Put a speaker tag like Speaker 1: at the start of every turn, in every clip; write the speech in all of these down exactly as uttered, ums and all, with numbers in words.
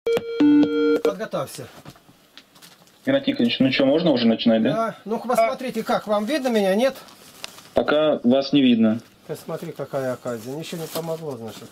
Speaker 1: Подготовься.
Speaker 2: Игнат Николаевич, ну что, можно уже начинать, да?
Speaker 1: Да. Ну, посмотрите, как, вам видно меня, нет?
Speaker 2: Пока вас не видно.
Speaker 1: Посмотри, какая оказия. Ничего не помогло, значит.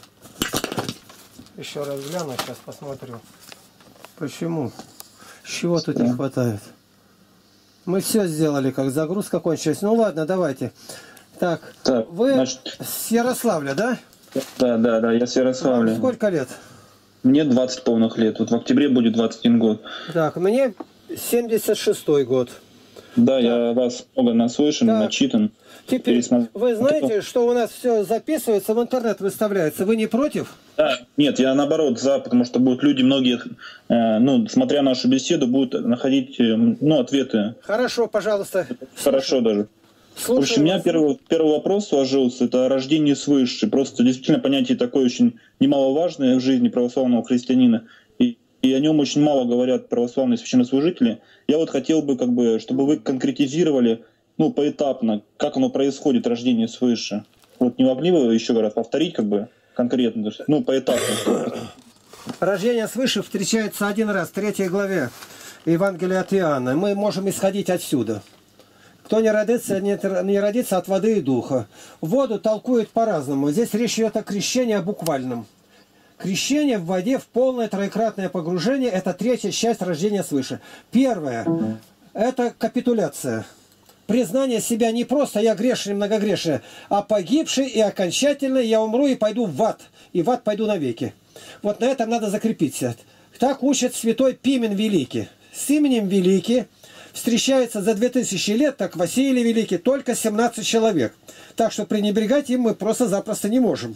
Speaker 1: Еще раз гляну, сейчас посмотрю. Почему? Чего тут не хватает? Мы все сделали, как загрузка кончилась. Ну ладно, давайте. Так,
Speaker 2: так
Speaker 1: вы
Speaker 2: значит...
Speaker 1: с Ярославля, да?
Speaker 2: Да, да, да, я с Ярославля.
Speaker 1: Вам сколько лет?
Speaker 2: Мне двадцать полных лет. Вот в октябре будет двадцать один год.
Speaker 1: Так, мне семьдесят шестой год.
Speaker 2: Да, так. Я вас много наслышан, так. начитан.
Speaker 1: Теперь,
Speaker 2: пересмотр...
Speaker 1: вы знаете, что у нас все записывается, в интернет выставляется. Вы не против?
Speaker 2: Да, нет, я наоборот за, потому что будут люди, многие, э, ну, смотря нашу беседу, будут находить, э, ну, ответы.
Speaker 1: Хорошо, пожалуйста.
Speaker 2: Хорошо даже.
Speaker 1: Слушаю.
Speaker 2: В общем, у меня первый, первый вопрос сложился, это рождение свыше. Просто действительно понятие такое очень немаловажное в жизни православного христианина. И, и о нем очень мало говорят православные священнослужители. Я вот хотел бы, как бы, чтобы вы конкретизировали, ну, поэтапно, как оно происходит, рождение свыше. Вот не могли бы еще раз повторить, как бы, конкретно, ну, поэтапно.
Speaker 1: Рождение свыше встречается один раз в третьей главе Евангелия от Иоанна. Мы можем исходить отсюда. Кто не родится, не, не родится от воды и духа. Воду толкуют по-разному. Здесь речь идет о крещении, о буквальном. Крещение в воде в полное троекратное погружение – это третья часть рождения свыше. Первое – это капитуляция. Признание себя не просто «я грешный, многогрешный», а погибший и окончательно «я умру и пойду в ад, и в ад пойду навеки». Вот на этом надо закрепиться. Так учит святой Пимен Великий. С именем Великий встречается за две тысячи лет, так Василий Великий, только семнадцать человек. Так что пренебрегать им мы просто-запросто не можем.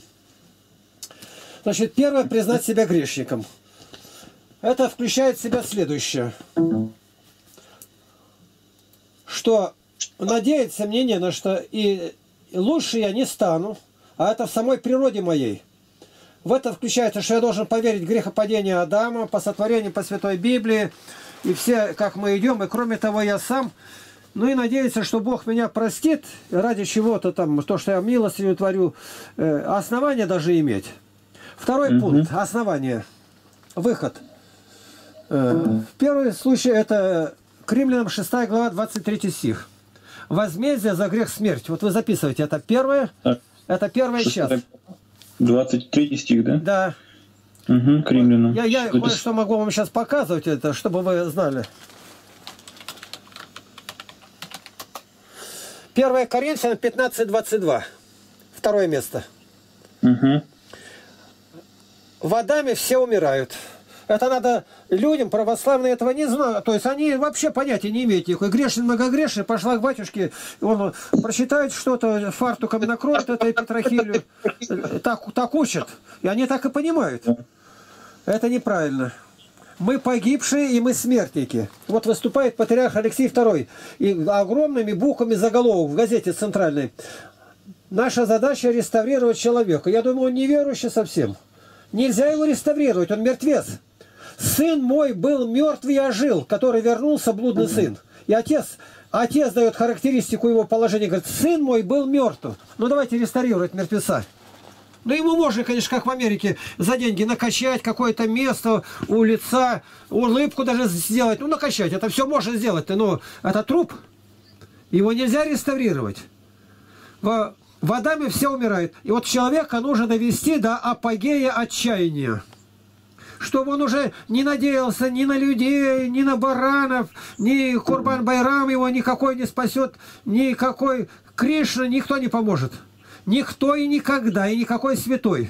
Speaker 1: Значит, первое – признать себя грешником. Это включает в себя следующее. Что надеяться мне не на что, и лучше я не стану, а это в самой природе моей. В это включается, что я должен поверить в грехопадение Адама, по сотворению, по Святой Библии, и все, как мы идем, и кроме того, я сам, ну и надеяться, что Бог меня простит, ради чего-то там, то, что я милостыню творю, э, основания даже иметь. Второй mm-hmm. пункт, основание, выход. Э, первый случай, это к Римлянам шестая глава, двадцать третий стих. Возмездие за грех смерть. Вот вы записываете, это первое, так. это первая часть.
Speaker 2: двадцать третий стих, да?
Speaker 1: Да.
Speaker 2: Угу, к Римлянам.
Speaker 1: Я, я кое-что могу вам сейчас показывать, это, чтобы вы знали. первое Коринфянам пятнадцать двадцать два. Второе место.
Speaker 2: Угу.
Speaker 1: В Адаме все умирают. Это надо людям, православные этого не знают. То есть они вообще понятия не имеют никакой. Грешный, многогрешный, пошла к батюшке, он прочитает что-то, фартуком накроет этой петрохилью. Так, так учат. И они так и понимают. Это неправильно. Мы погибшие, и мы смертники. Вот выступает патриарх Алексей второй. И огромными буквами заголовок в газете центральной. Наша задача реставрировать человека. Я думаю, он неверующий совсем. Нельзя его реставрировать, он мертвец. Сын мой был мертв и ожил, который вернулся, блудный сын. И отец, отец дает характеристику его положения, говорит, сын мой был мертв. Ну давайте реставрировать мертвеца. Ну ему можно, конечно, как в Америке, за деньги накачать какое-то место у лица, улыбку даже сделать. Ну накачать, это все можно сделать, но это труп. Его нельзя реставрировать. В, в Адаме все умирает. И вот человека нужно довести до апогея отчаяния. Чтобы он уже не надеялся ни на людей, ни на баранов, ни Курбан-Байрам его никакой не спасет, никакой Кришна, никто не поможет. Никто и никогда, и никакой святой.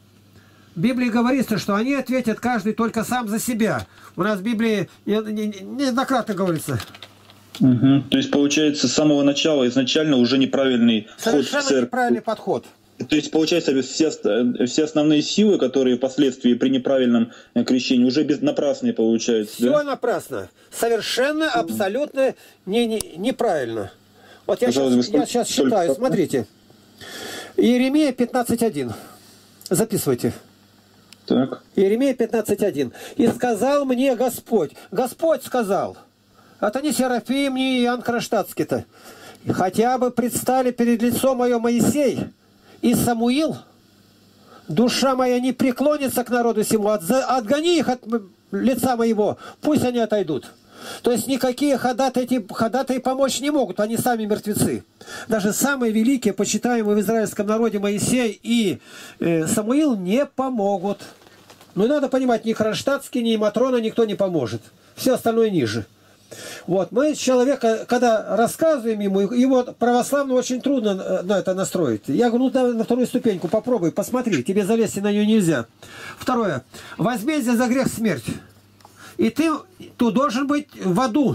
Speaker 1: В Библии говорится, что они ответят каждый только сам за себя. У нас в Библии неоднократно говорится.
Speaker 2: Угу. То есть, получается, с самого начала изначально уже неправильный
Speaker 1: Совершенно
Speaker 2: вход в церковь.
Speaker 1: Неправильный подход.
Speaker 2: То есть, получается, все, все основные силы, которые впоследствии при неправильном крещении, уже без, напрасные получаются.
Speaker 1: Все
Speaker 2: да?
Speaker 1: напрасно. Совершенно, абсолютно не, не, неправильно. Вот я сейчас, я сейчас считаю, смотрите. Иеремия пятнадцать один. Записывайте.
Speaker 2: Так.
Speaker 1: Иеремия пятнадцать один. «И сказал мне Господь». Господь сказал. Это не Серафим, не Иоанн Кронштадтский-то. «Хотя бы предстали перед лицом мое Моисей и Самуил, душа моя не преклонится к народу сему, отгони их от лица моего, пусть они отойдут. То есть никакие ходатаи, ходатаи помочь не могут, они сами мертвецы. Даже самые великие, почитаемые в израильском народе Моисей и э, Самуил не помогут. Но надо понимать, ни Кронштадтский, ни Матрона никто не поможет. Все остальное ниже. Вот. Мы человека, когда рассказываем ему, его православно очень трудно на это настроить. Я говорю, ну на, на вторую ступеньку попробуй, посмотри, тебе залезть на нее нельзя. Второе. Возмездие за грех смерть. И ты, ты должен быть в аду.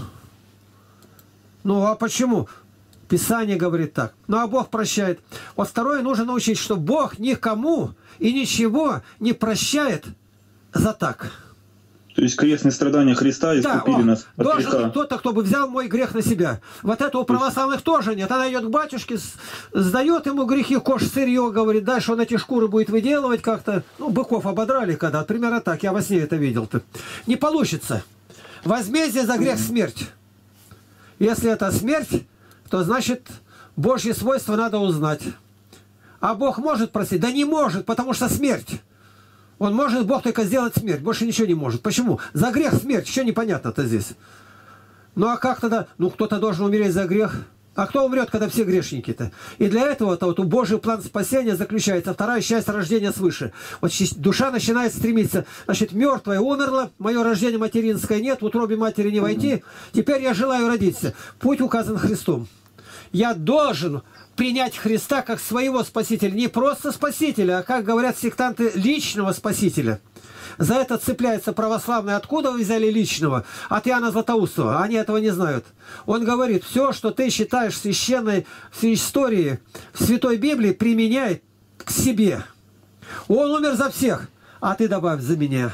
Speaker 1: Ну а почему? Писание говорит так. Ну а Бог прощает. Вот второе, нужно научить, что Бог никому и ничего не прощает за так.
Speaker 2: То есть крестные страдания Христа искупили, да, нас от
Speaker 1: должен
Speaker 2: греха.
Speaker 1: Быть кто-то, кто бы взял мой грех на себя. Вот это у православных тоже нет. Она идет к батюшке, сдает ему грехи, кош сырье, говорит, дальше он эти шкуры будет выделывать как-то. Ну, быков ободрали когда, примерно так, я во сне это видел-то. Не получится. Возмездие за грех смерть. Если это смерть, то значит Божьи свойства надо узнать. А Бог может просить? Да не может, потому что смерть. Он может, Бог, только сделать смерть, больше ничего не может. Почему? За грех смерть, еще непонятно-то здесь. Ну а как тогда? Ну кто-то должен умереть за грех. А кто умрет, когда все грешники-то? И для этого-то вот Божий план спасения заключается. Вторая часть рождения свыше. Вот душа начинает стремиться. Значит, мертвая умерла, мое рождение материнское нет, в утробе матери не войти. Теперь я желаю родиться. Путь указан Христом. Я должен принять Христа как своего Спасителя. Не просто Спасителя, а, как говорят сектанты, личного Спасителя. За это цепляются православные. Откуда вы взяли личного? От Иоанна Златоустова. Они этого не знают. Он говорит, все, что ты считаешь священной в истории, в Святой Библии, применяй к себе. Он умер за всех, а ты добавь за меня.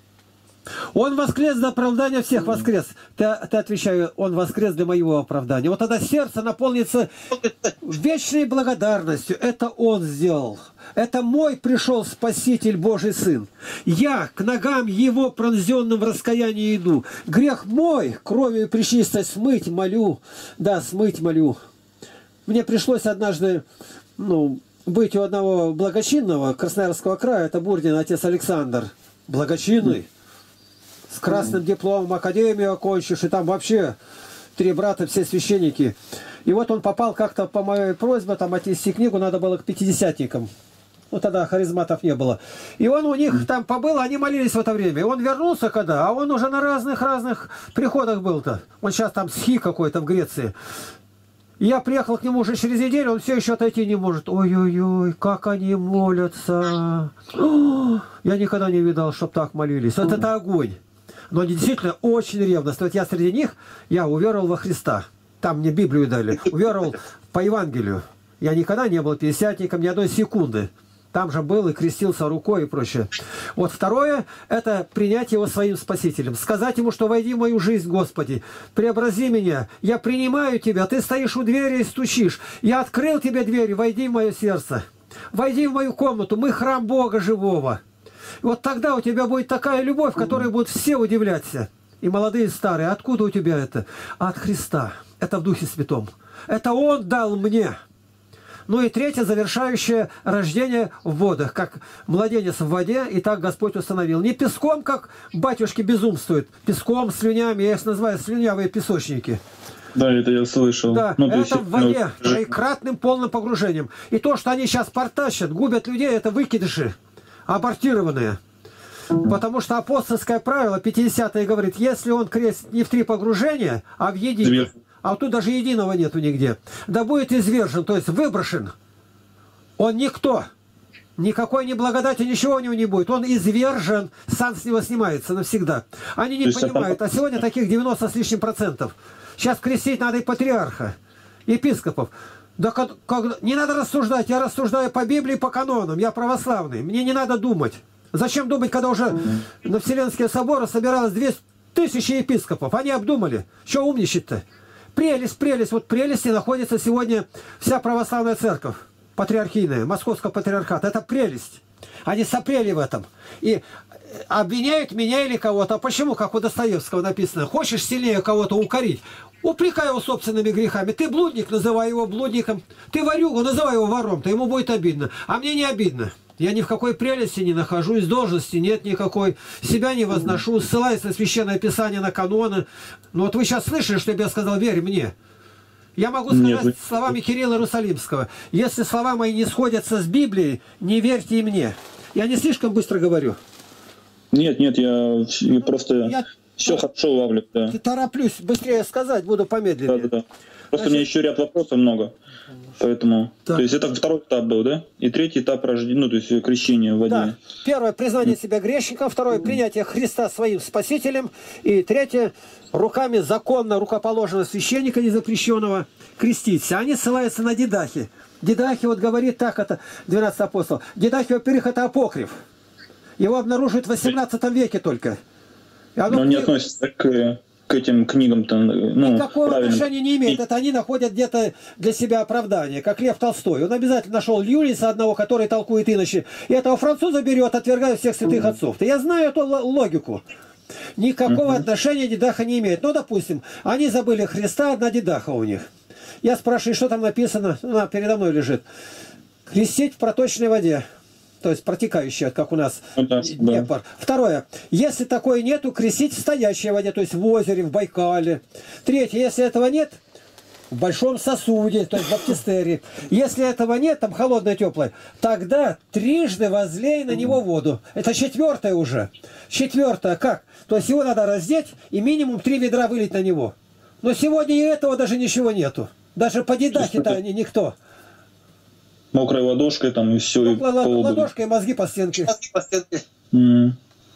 Speaker 1: Он воскрес для оправдания всех, воскрес. Ты, ты отвечаю, он воскрес для моего оправдания. Вот тогда сердце наполнится вечной благодарностью. Это он сделал. Это мой пришел Спаситель, Божий Сын. Я к ногам его пронзенным в раскаянии иду. Грех мой, кровью причистой смыть молю. Да, смыть молю. Мне пришлось однажды, ну, быть у одного благочинного Красноярского края, это Бурдин, отец Александр. Благочинный. С красным дипломом, академию окончишь, и там вообще три брата, все священники. И вот он попал как-то по моей просьбе, там отнести книгу, надо было к пятидесятникам. Ну тогда харизматов не было. И он у них там побыл, они молились в это время. И он вернулся когда, а он уже на разных-разных приходах был-то. Он сейчас там схи какой-то в Греции. И я приехал к нему уже через неделю, он все еще отойти не может. Ой-ой-ой, как они молятся. О, я никогда не видал, чтоб так молились. Вот это огонь. Но они действительно очень ревностны. Вот я среди них, я уверовал во Христа. Там мне Библию дали. Уверовал по Евангелию. Я никогда не был пятидесятником ни одной секунды. Там же был и крестился рукой и прочее. Вот второе, это принять его своим Спасителем. Сказать ему, что войди в мою жизнь, Господи. Преобрази меня. Я принимаю тебя. Ты стоишь у двери и стучишь. Я открыл тебе дверь. Войди в мое сердце. Войди в мою комнату. Мы храм Бога живого. И вот тогда у тебя будет такая любовь, которой будут все удивляться. И молодые, и старые. Откуда у тебя это? От Христа. Это в Духе Святом. Это Он дал мне. Ну и третье, завершающее рождение в водах. Как младенец в воде, и так Господь установил. Не песком, как батюшки безумствуют. Песком, слюнями. Я их называю слюнявые песочники.
Speaker 2: Да, это я слышал.
Speaker 1: Да,
Speaker 2: ну,
Speaker 1: это
Speaker 2: есть,
Speaker 1: в воде,
Speaker 2: ну,
Speaker 1: троекратным полным погружением. И то, что они сейчас портачат, губят людей, это выкидыши. Абортированные. Потому что апостольское правило пятидесятое говорит, если он крестит не в три погружения, а в единое, а вот тут даже единого нету нигде, да будет извержен, то есть выброшен. Он никто. Никакой ни благодати, ничего у него не будет. Он извержен, сан с него снимается навсегда. Они не понимают, а сегодня таких девяносто с лишним процентов. Сейчас крестить надо и патриарха, епископов. Да как, как, не надо рассуждать, я рассуждаю по Библии, по канонам, я православный, мне не надо думать. Зачем думать, когда уже mm-hmm. на Вселенские соборы собиралось две тысячи епископов, они обдумали, что умничать-то? Прелесть, прелесть, вот прелести находится сегодня вся православная церковь, патриархийная, московского патриархата, это прелесть. Они сопрели в этом. И обвиняют меня или кого-то. А почему, как у Достоевского написано, хочешь сильнее кого-то укорить? Упрекай его собственными грехами. Ты блудник, называй его блудником. Ты ворюгу, называй его вором. То ему будет обидно. А мне не обидно. Я ни в какой прелести не нахожусь, должности нет никакой, себя не возношу, ссылаюсь на Священное Писание, на каноны. Но вот вы сейчас слышали, что я сказал, верь мне. Я могу сказать
Speaker 2: Нет, вы...
Speaker 1: словами Кирилла Иерусалимского, если слова мои не сходятся с Библией, не верьте и мне. Я не слишком быстро говорю.
Speaker 2: Нет, нет, я, я просто
Speaker 1: я...
Speaker 2: все хорошо ловлю. Да.
Speaker 1: Тороплюсь быстрее сказать, буду помедленнее.
Speaker 2: Да, да, да. Просто Значит... у меня еще ряд вопросов много. Поэтому, так. То есть это второй этап был, да? И третий этап рождения, ну, то есть крещение в воде.
Speaker 1: Да. Первое — признание себя грешником. Второе — принятие Христа своим Спасителем. И третье — руками законно рукоположенного священника незапрещенного креститься. Они ссылаются на Дидахи. Дидахи вот говорит так, это двенадцатый апостол. Дидахи, во-первых, это апокриф. Его обнаруживают в восемнадцатом веке только.
Speaker 2: Оно Но не книг... относится к... к этим книгам-то, ну,
Speaker 1: никакого
Speaker 2: правильно.
Speaker 1: отношения не имеет. Это они находят где-то для себя оправдание, как Лев Толстой. Он обязательно нашел Льюиса одного, который толкует иначе. И этого француза берет, отвергая всех святых отцов. -то. Я знаю эту логику. Никакого uh-huh. отношения Дидаха не имеет. Ну, допустим, они забыли Христа, одна Дидаха у них. Я спрашиваю, что там написано? Она передо мной лежит. Крестить в проточной воде. То есть протекающая, как у нас да, Днепр. Да. Второе. Если такой нету, крестить в стоячей воде, то есть в озере, в Байкале. Третье. Если этого нет, в большом сосуде, то есть в баптистерии. Если этого нет, там холодное, теплое, тогда трижды возлей на него воду. Это четвертое уже. Четвертое. Как? То есть его надо раздеть и минимум три ведра вылить на него. Но сегодня и этого даже ничего нету. Даже по Дидахе-то никто.
Speaker 2: Мокрой ладошкой там и все.
Speaker 1: Ну, и ладошкой и мозги по стенке. Мозги по стенке.
Speaker 2: Mm.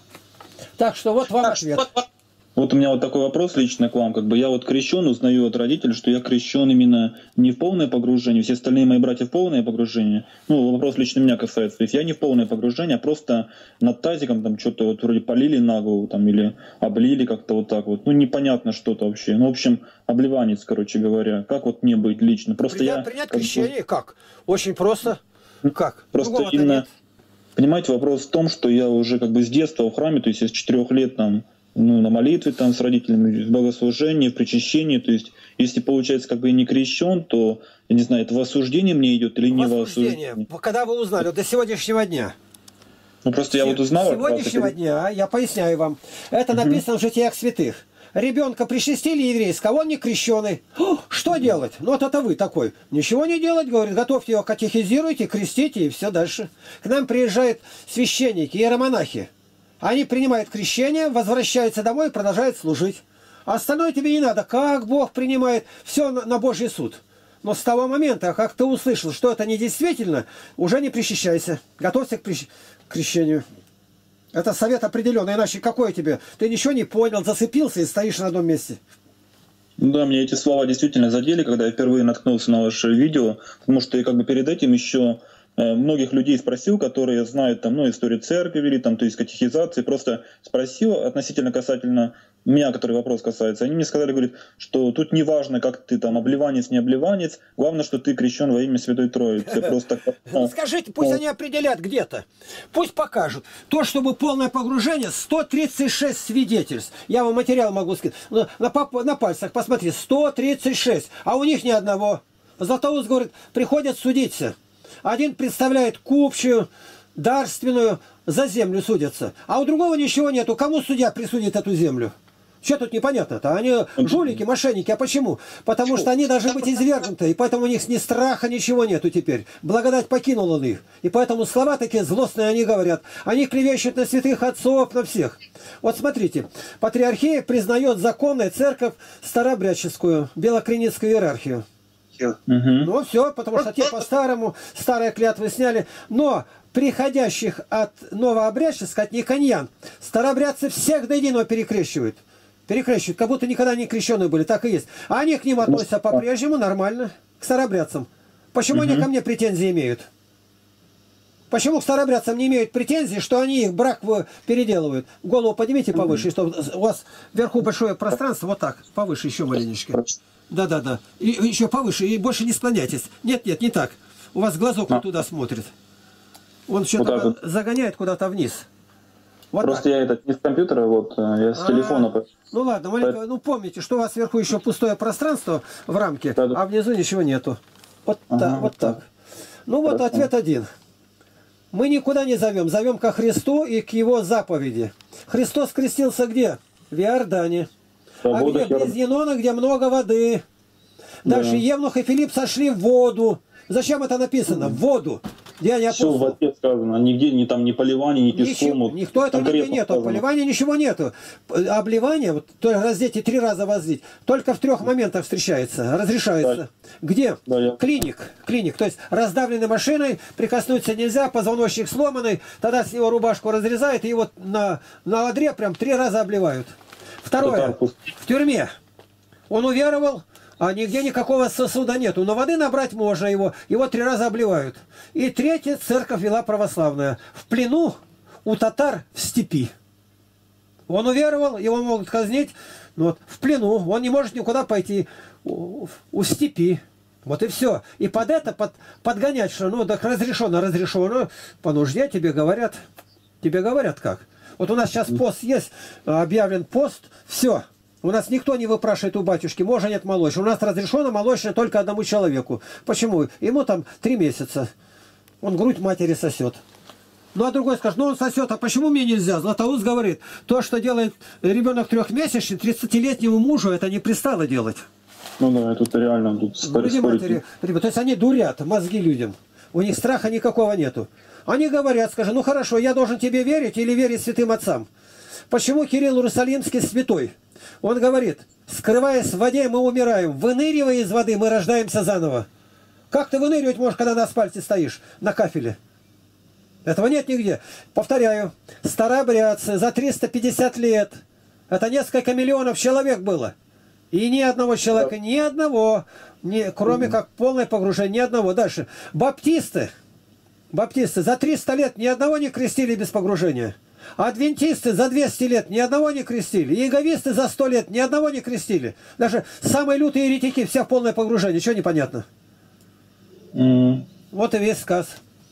Speaker 1: Так что вот вам так, ответ. Вот,
Speaker 2: вот у меня вот такой вопрос лично к вам. Как бы я вот крещен, узнаю от родителей, что я крещен именно не в полное погружение. Все остальные мои братья в полное погружение. Ну, вопрос лично меня касается. То есть я не в полное погружение, а просто над тазиком там что-то вот вроде полили на голову там или облили как-то вот так вот. Ну, непонятно что-то вообще. Ну, в общем, обливанец, короче говоря. Как вот мне быть лично? Просто
Speaker 1: принять,
Speaker 2: я...
Speaker 1: Принять крещение как? Очень просто. Как?
Speaker 2: Просто именно... Понимаете, вопрос в том, что я уже как бы с детства в храме, то есть я с четырех лет там, ну, на молитве там с родителями, в богослужении, в причащении. То есть, если получается как бы не крещен, то, я не знаю, это в осуждение мне идет или не в осуждение?
Speaker 1: Когда вы узнали, вот до сегодняшнего дня?
Speaker 2: Ну, просто я вот узнал...
Speaker 1: С сегодняшнего это... дня, я поясняю вам, это угу. написано в житиях святых. Ребенка причастили еврейского, он не крещеный. Что делать? Ну вот это вы такой. Ничего не делать, говорит, готовьте его, катехизируйте, крестите и все дальше. К нам приезжают священники, иеромонахи. Они принимают крещение, возвращаются домой и продолжают служить. А остальное тебе не надо. Как Бог принимает, все на, на Божий суд. Но с того момента, как ты услышал, что это недействительно, уже не причащайся. Готовься к прищ... крещению. Это совет определенный, иначе какой тебе? Ты ничего не понял, зацепился и стоишь на одном месте.
Speaker 2: Да, мне эти слова действительно задели, когда я впервые наткнулся на ваше видео, потому что я как бы перед этим еще многих людей спросил, которые знают там, ну, историю церкви вели, там, то есть катехизации, просто спросил относительно касательно меня, который вопрос касается. Они мне сказали, говорят, что тут не важно, как ты там обливанец, не обливанец, главное, что ты крещен во имя Святой Троицы. Просто
Speaker 1: ну, скажите, пусть они определят где-то, пусть покажут. То, чтобы полное погружение, сто тридцать шесть свидетельств. Я вам материал могу сказать. На, на, на пальцах посмотри, сто тридцать шесть, а у них ни одного. Златоуст говорит, приходят судиться. Один представляет купчую, дарственную, за землю судятся. А у другого ничего нету. Кому судья присудит эту землю? Что тут непонятно-то? Они жулики, мошенники. А почему? Потому что они должны быть извергнуты. И поэтому у них ни страха, ничего нету теперь. Благодать покинула их. И поэтому слова такие злостные они говорят. Они клевещут на святых отцов, на всех. Вот смотрите. Патриархия признает законной церковь старообрядческую, белокреницкую иерархию. Угу. Ну все, потому что те по-старому, старые клятвы сняли. Но приходящих от новообрядческих, от никоньян, старообрядцы всех до единого перекрещивают. Перекрещивают, как будто никогда не крещеные были, так и есть. А они к ним относятся по-прежнему нормально, к старообрядцам. Почему угу. они ко мне претензии имеют? Почему к старообрядцам не имеют претензий, что они их брак переделывают? Голову поднимите повыше, чтобы у вас вверху большое пространство, вот так, повыше еще маленечко. Да-да-да. И еще повыше, и больше не склоняйтесь. Нет-нет, не так. У вас глазок вот туда смотрит. Он что-то вот загоняет куда-то вниз. Вот
Speaker 2: просто
Speaker 1: так.
Speaker 2: Я этот не с компьютера, вот, я с а, телефона.
Speaker 1: Ну ладно, маленько, ну помните, что у вас вверху еще пустое пространство в рамке, да, да. а внизу ничего нету. Вот, ага, так, вот так. Ну вот ответ один. Мы никуда не зовем. Зовем ко Христу и к Его заповеди. Христос крестился где? В Иордане. А где? Без Енона, где много воды. Дальше да. Евнух и Филипп сошли в воду. Зачем это написано? В воду. Я не
Speaker 2: Все в воде сказано. Нигде ни там ни поливания, ни песком.
Speaker 1: Ничего, никто этого нигде нету. Поливания ничего нету. Обливание, вот, то раздеть и три раза возлить, только в трех моментах встречается, разрешается. Да. Где? Да, я... Клиник. Клиник. То есть раздавленной машиной, прикоснуться нельзя, позвоночник сломанный, тогда с него рубашку разрезают и вот на, на одре прям три раза обливают. Второе. В тюрьме. Он уверовал. А нигде никакого сосуда нету. Но воды набрать можно его. Его три раза обливают. И третья церковь вела православная. В плену у татар в степи. Он уверовал, его могут казнить. Но вот в плену. Он не может никуда пойти. У, у степи. Вот и все. И под это под, подгонять, что ну так разрешено, разрешено. По нужде тебе говорят. Тебе говорят как. Вот у нас сейчас пост есть. Объявлен пост. Все. У нас никто не выпрашивает у батюшки, можно нет молочь. У нас разрешено молочное только одному человеку. Почему? Ему там три месяца. Он грудь матери сосет. Ну а другой скажет, ну он сосет, а почему мне нельзя? Златоуст говорит, то, что делает ребенок трехмесячный, тридцатилетнему мужу, это не пристало делать.
Speaker 2: Ну да, это реально тут
Speaker 1: груди матери, то есть они дурят мозги людям. У них страха никакого нету. Они говорят, скажи, ну хорошо, я должен тебе верить или верить святым отцам? Почему Кирилл Иерусалимский святой? Он говорит, скрываясь в воде, мы умираем. Выныривая из воды, мы рождаемся заново. Как ты выныривать можешь, когда на асфальте стоишь, на кафеле? Этого нет нигде. Повторяю, старообрядцы за триста пятьдесят лет. Это несколько миллионов человек было. И ни одного человека, ни одного, ни, кроме как полное погружение, ни одного. Дальше. Баптисты. Баптисты за триста лет ни одного не крестили без погружения. Адвентисты за двести лет ни одного не крестили. Иеговисты за сто лет ни одного не крестили. Даже самые лютые еретики, вся в полное погружение. Чего непонятно? Mm. Вот и весь сказ.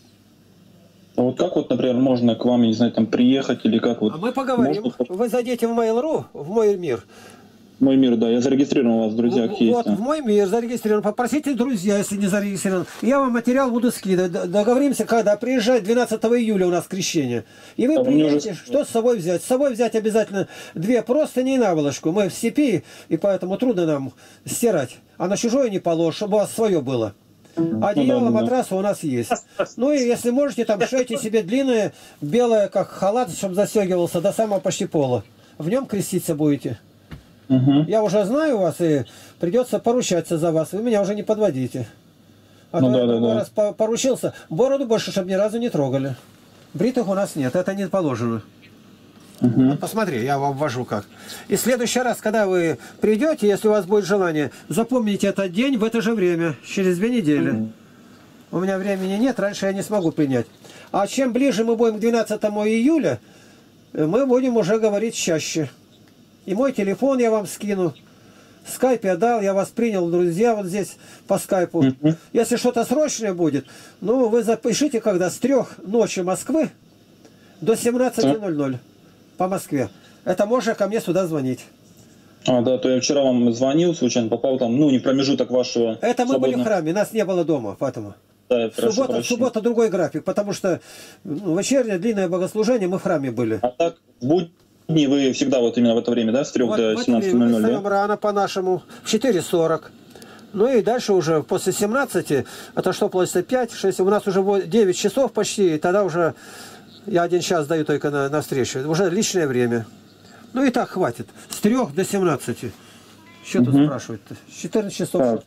Speaker 2: А вот как вот, например, можно к вам, не знаю, там приехать или как вот?
Speaker 1: А мы поговорим. Можно... Вы зайдете в Mail.ru, в мой мир.
Speaker 2: Мой мир, да, я зарегистрирован у вас в друзьях.
Speaker 1: Вот,
Speaker 2: есть,
Speaker 1: вот
Speaker 2: да.
Speaker 1: В мой мир зарегистрирован. Попросите друзья, если не зарегистрирован. Я вам материал буду скидывать. Договоримся, когда приезжать двенадцатого июля у нас крещение. И вы а приедете, уже... что с собой взять? С собой взять обязательно две простыни и наволочку. Мы в степи, и поэтому трудно нам стирать. А на чужое не положь, чтобы у вас свое было. Одеяло, ну, да, матрас да. у нас есть. Ну и если можете, там шейте себе длинное, белое, как халат, чтобы застегивался до самого почти пола. В нем креститься будете. Угу. Я уже знаю вас, и придется поручаться за вас. Вы меня уже не подводите. А ну, то да, я да, раз да. поручился. Бороду больше, чтобы ни разу не трогали. Бритых у нас нет, это не положено. Угу. Вот посмотри, я вам ввожу как. И в следующий раз, когда вы придете, если у вас будет желание, запомните этот день в это же время, через две недели. Угу. У меня времени нет, раньше я не смогу принять. А чем ближе мы будем к двенадцатому июля, мы будем уже говорить чаще. И мой телефон я вам скину. Скайп я дал, я вас принял, друзья, вот здесь по скайпу. Mm-hmm. Если что-то срочное будет, ну, вы запишите, когда с трех ночи Москвы до семнадцати ноль-ноль по Москве. Это можно ко мне сюда звонить.
Speaker 2: А, да, то я вчера вам звонил, случайно попал там, ну, не в промежуток вашего...
Speaker 1: Это мы свободного... были в храме, нас не было дома, поэтому... Да, суббота, суббота другой график, потому что ну, вечернее длинное богослужение, мы в храме были.
Speaker 2: А так, в будни вы всегда вот именно в это время, да, с трёх вот, до семнадцати ноль-ноль, да?
Speaker 1: Мы рано по-нашему, в четыре сорок. Ну и дальше уже после семнадцати, это что получится, пять-шесть, у нас уже девять часов почти, и тогда уже я один час даю только на, на встречу. Уже личное время. Ну и так хватит. С трёх до семнадцати. Что угу. тут спрашивают-то? четырнадцать часов.
Speaker 2: Так.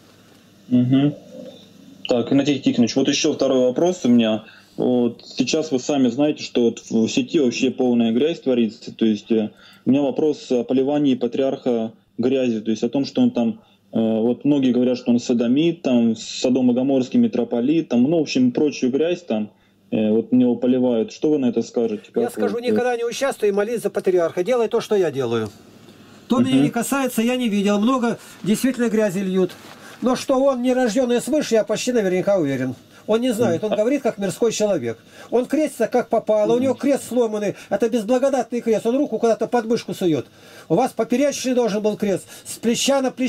Speaker 2: Угу. Так, Игнатий Тихонович, вот еще второй вопрос у меня. Вот сейчас вы сами знаете, что вот в сети вообще полная грязь творится. То есть э, у меня вопрос о поливании патриарха грязью, то есть о том, что он там, э, вот многие говорят, что он содомит, там, содомо-гоморский митрополит, там, ну, в общем, прочую грязь там, э, вот него поливают. Что вы на это скажете? Как
Speaker 1: я скажу,
Speaker 2: вы...
Speaker 1: никогда не участвуй и молись за патриарха. Делай то, что я делаю. То uh-huh. меня не касается, я не видел. Много действительно грязи льют. Но что он не рожденный свыше, я почти наверняка уверен. Он не знает, он говорит как мирской человек. Он крестится как попало, у него крест сломанный, это безблагодатный крест, он руку куда-то под мышку сует. У вас поперечный должен был крест, с плеча на плечо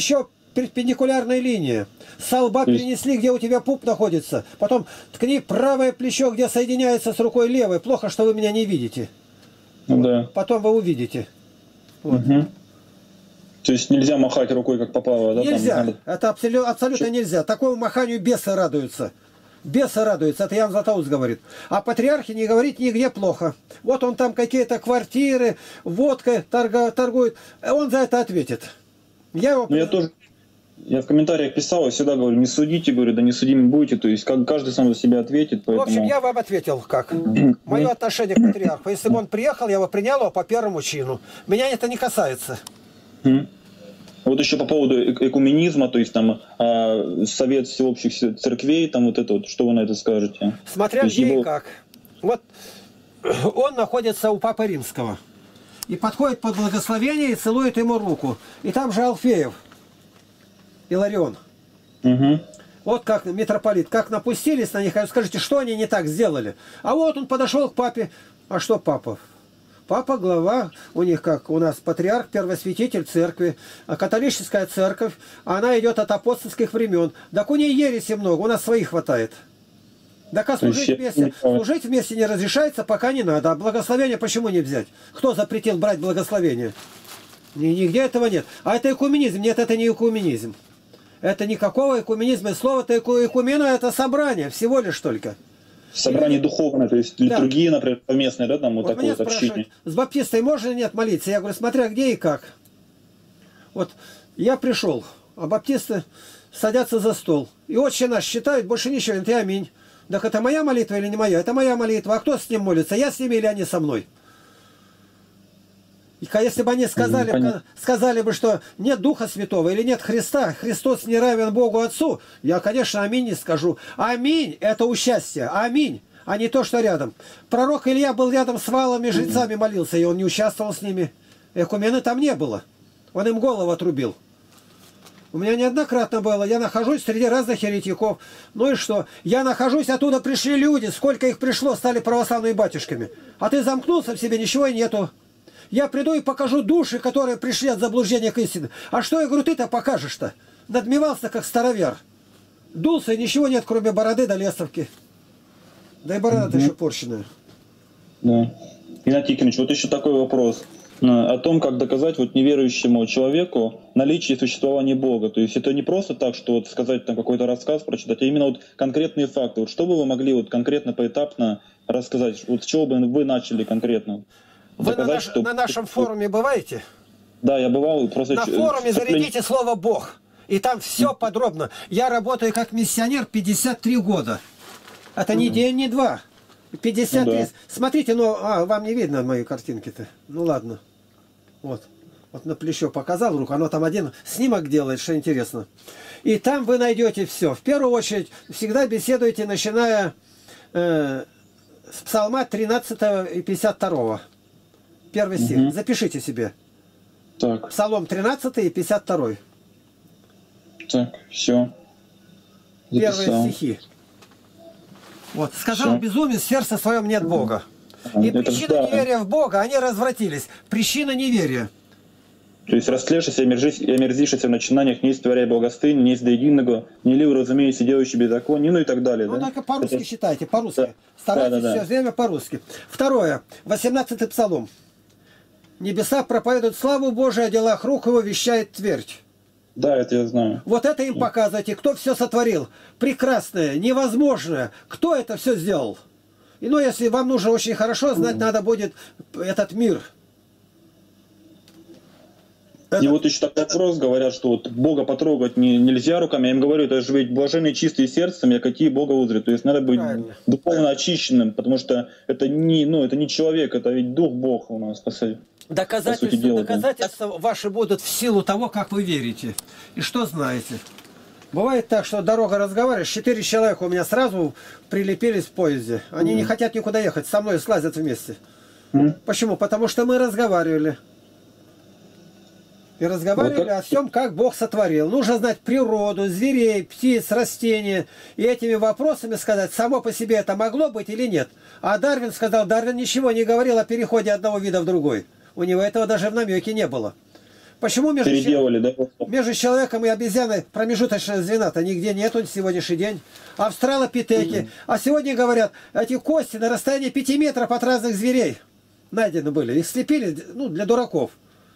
Speaker 1: перпендикулярная линия. С лба перенесли, где у тебя пуп находится. Потом ткни правое плечо, где соединяется с рукой левой. Плохо, что вы меня не видите.
Speaker 2: Ну, да.
Speaker 1: Потом вы увидите. Вот.
Speaker 2: Угу. То есть нельзя махать рукой, как попало, да?
Speaker 1: Нельзя.
Speaker 2: Там, надо...
Speaker 1: Это абсолютно, абсолютно нельзя. Такому маханию бесы радуются. Бесы радуются. Это Иоанн Златоуст говорит. А патриархи не говорит нигде плохо. Вот он там какие-то квартиры, водкой торга, торгует. Он за это ответит. Я его...
Speaker 2: Ну, я тоже... Я в комментариях писал, я всегда говорю, не судите, говорю, да не судимы будете, то есть как каждый сам за себя ответит. Поэтому...
Speaker 1: В общем, я вам ответил как. Мое отношение к патриарху. Если бы он приехал, я бы принял его по первому чину. Меня это не касается.
Speaker 2: Вот еще по поводу экуменизма, то есть там э, совет всеобщих церквей, там вот это вот, что вы на это скажете?
Speaker 1: Смотря где
Speaker 2: его...
Speaker 1: и как. Вот он находится у Папы Римского. И подходит под благословение и целует ему руку. И там же Алфеев. Иларион.
Speaker 2: Угу.
Speaker 1: Вот как митрополит, как напустились на них, скажите, что они не так сделали. А вот он подошел к папе. А что папа? Папа глава, у них как, у нас патриарх, первосвятитель церкви, а католическая церковь, она идет от апостольских времен. Так у нее ереси много, у нас своих хватает. Так а служить вместе, служить вместе не разрешается, пока не надо. А благословение почему не взять? Кто запретил брать благословение? Нигде этого нет. А это экуменизм. Нет, это не экуменизм. Это никакого экуменизма. Слово-то экумена – это собрание, всего лишь только.
Speaker 2: Собрание Или... духовное, то есть литургия, да. Например, совместная, да, там вот, вот такое вот общение.
Speaker 1: С баптистой можно нет молиться? Я говорю, смотря где и как. Вот я пришел, а баптисты садятся за стол. И отче наш считают, больше ничего, это аминь. Так это моя молитва или не моя? Это моя молитва. А кто с ним молится? Я с ними или они со мной? И если бы они сказали, mm, сказали бы, что нет Духа Святого или нет Христа, Христос не равен Богу Отцу, я, конечно, аминь не скажу. Аминь – это участие. Аминь, а не то, что рядом. Пророк Илья был рядом с валами, жрецами молился, и он не участвовал с ними. Экумены там не было. Он им голову отрубил. У меня неоднократно было. Я нахожусь среди разных еретиков. Ну и что? Я нахожусь, оттуда пришли люди. Сколько их пришло, стали православными батюшками. А ты замкнулся в себе, ничего и нету. Я приду и покажу души, которые пришли от заблуждения к истине. А что, я говорю, ты-то покажешь-то? Надмевался, как старовер. Дулся, и ничего нет, кроме бороды да лесовки. Да и борода-то mm-hmm. еще порченная.
Speaker 2: Да. Игнатий Тихонович, вот еще такой вопрос. О том, как доказать вот неверующему человеку наличие существования Бога. То есть это не просто так, что вот сказать там какой-то рассказ, прочитать, а именно вот конкретные факты. Вот что бы вы могли вот конкретно, поэтапно рассказать? Вот с чего бы вы начали конкретно?
Speaker 1: Вы доказать, на, наш, что... на нашем форуме бываете?
Speaker 2: Да, я бывал. Просто...
Speaker 1: На форуме зарядите слово «Бог». И там все подробно. Я работаю как миссионер пятьдесят три года. Это не день, не два. пятьдесят три. Ну, да. Смотрите, ну, а, вам не видно мои картинки-то. Ну ладно. Вот. Вот на плечо показал руку. Оно там один снимок делает, что интересно. И там вы найдете все. В первую очередь, всегда беседуйте, начиная э, с Псалма тринадцатого и пятьдесят второго. Первый стих. Угу. Запишите себе.
Speaker 2: Так.
Speaker 1: Псалом тринадцатый и пятьдесят второй.
Speaker 2: Так, все. Записал.
Speaker 1: Первые стихи. Вот. Сказал все. Безумец, в сердце своем нет Бога. А, и причина да. неверия в Бога, они развратились. Причина неверия.
Speaker 2: То есть растлевшись и омерзившись в начинаниях, не истворяя благостынь, не есть до единого, не ли разумеется, делающий беззаконие, ну и так далее.
Speaker 1: Ну,
Speaker 2: да?
Speaker 1: только по-русски Это... считайте, по-русски.
Speaker 2: Да.
Speaker 1: Старайтесь
Speaker 2: да, да,
Speaker 1: все
Speaker 2: да.
Speaker 1: время по-русски. Второе. восемнадцатый псалом. Небеса проповедуют славу Божию, о делах рук его вещает твердь.
Speaker 2: Да, это я знаю.
Speaker 1: Вот это им показывайте, кто все сотворил. Прекрасное, невозможное. Кто это все сделал? И ну, если вам нужно очень хорошо знать, mm-hmm. надо будет этот мир.
Speaker 2: И
Speaker 1: это...
Speaker 2: вот еще такой вопрос, говорят, что вот Бога потрогать не, нельзя руками. Я им говорю, это же ведь блаженные чистые сердцем, я какие Бога узрят. То есть надо быть Правильно. духовно очищенным, потому что это не, ну, это не человек, это ведь Дух Бог у нас, по сути.
Speaker 1: Доказательства, дела, доказательства да? ваши будут в силу того, как вы верите и что знаете. Бывает так, что дорога разговариваешь, четыре человека у меня сразу прилепились в поезде. Они mm-hmm. не хотят никуда ехать, со мной слазят вместе. Mm-hmm. Почему? Потому что мы разговаривали. И разговаривали вот о всем, как Бог сотворил. Нужно знать природу, зверей, птиц, растения. И этими вопросами сказать, само по себе это могло быть или нет. А Дарвин сказал, Дарвин ничего не говорил о переходе одного вида в другой. У него этого даже в намеке не было.
Speaker 2: Почему между, переделали, да?
Speaker 1: между человеком и обезьяной промежуточная звена-то нигде нету на сегодняшний день? Австралопитеки. Mm-hmm. А сегодня говорят, эти кости на расстоянии пяти метров от разных зверей найдены были. Их слепили, ну, для дураков.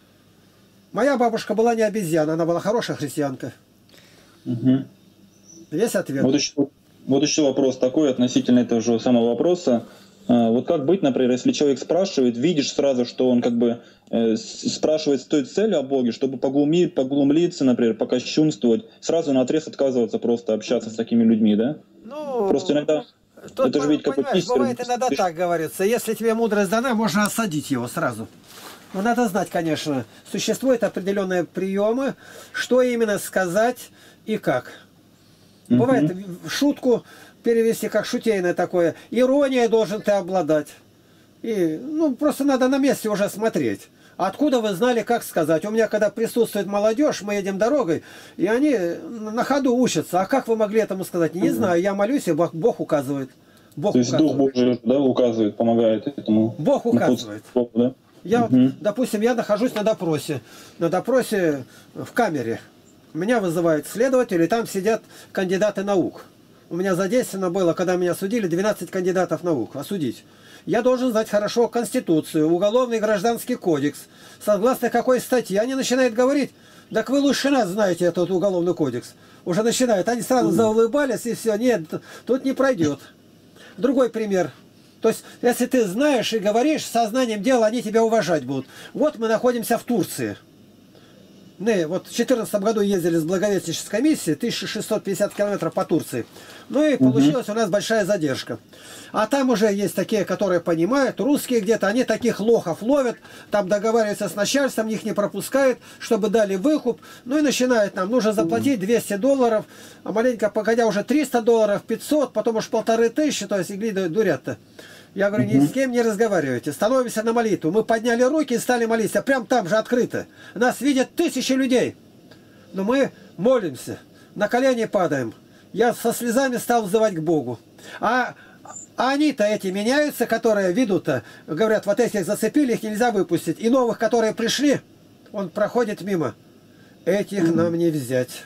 Speaker 1: Моя бабушка была не обезьяна, она была хорошая христианка.
Speaker 2: Mm-hmm.
Speaker 1: Есть ответ.
Speaker 2: Вот еще, вот еще вопрос такой относительно этого же самого вопроса. Вот как быть, например, если человек спрашивает, видишь сразу, что он как бы э, спрашивает с той целью о Боге, чтобы поглумить, поглумлиться, например, покощунствовать, сразу наотрез отказываться просто общаться с такими людьми, да?
Speaker 1: Ну,
Speaker 2: просто иногда...
Speaker 1: Тут, это же ведь какой-то мистер. Бывает иногда так говорится, если тебе мудрость дана, можно осадить его сразу. Но надо знать, конечно, существуют определенные приемы, что именно сказать и как. Mm-hmm. Бывает в шутку перевести как шутейное такое. Ирония должен ты обладать. И, ну, просто надо на месте уже смотреть. Откуда вы знали, как сказать? У меня, когда присутствует молодежь, мы едем дорогой, и они на ходу учатся. А как вы могли этому сказать? Не знаю, я молюсь, и Бог, Бог указывает. Бог
Speaker 2: То есть
Speaker 1: указывает.
Speaker 2: Дух Божий, да, указывает, помогает этому?
Speaker 1: Бог указывает.
Speaker 2: Бог, да?
Speaker 1: Я,
Speaker 2: угу.
Speaker 1: допустим, я нахожусь на допросе. На допросе в камере. Меня вызывает следователь, и там сидят кандидаты наук. У меня задействовано было, когда меня судили, двенадцать кандидатов наук осудить. Я должен знать хорошо Конституцию, Уголовный и Гражданский кодекс. Согласно какой статье. Они начинают говорить, так вы лучше нас знаете этот Уголовный кодекс. Уже начинают. Они сразу заулыбались, и все. Нет, тут не пройдет. Другой пример. То есть, если ты знаешь и говоришь, сознанием дела они тебя уважать будут. Вот мы находимся в Турции. Мы вот в две тысячи четырнадцатом году ездили с благовестнической миссией, тысяча шестьсот пятьдесят километров по Турции. Ну и получилась у нас большая задержка. А там уже есть такие, которые понимают, русские где-то, они таких лохов ловят, там договариваются с начальством, их не пропускают, чтобы дали выкуп. Ну и начинают нам, нужно заплатить двести долларов, а маленько погодя уже триста долларов, пятьсот, потом уж полторы тысячи, то есть игли дурят-то. Я говорю, ни с кем не разговаривайте, становимся на молитву. Мы подняли руки и стали молиться, прям там же открыто. Нас видят тысячи людей. Но мы молимся, на колени падаем. Я со слезами стал взывать к Богу. А, а они-то эти меняются, которые ведут-то, говорят, вот этих зацепили, их нельзя выпустить. И новых, которые пришли, он проходит мимо. Этих нам не взять.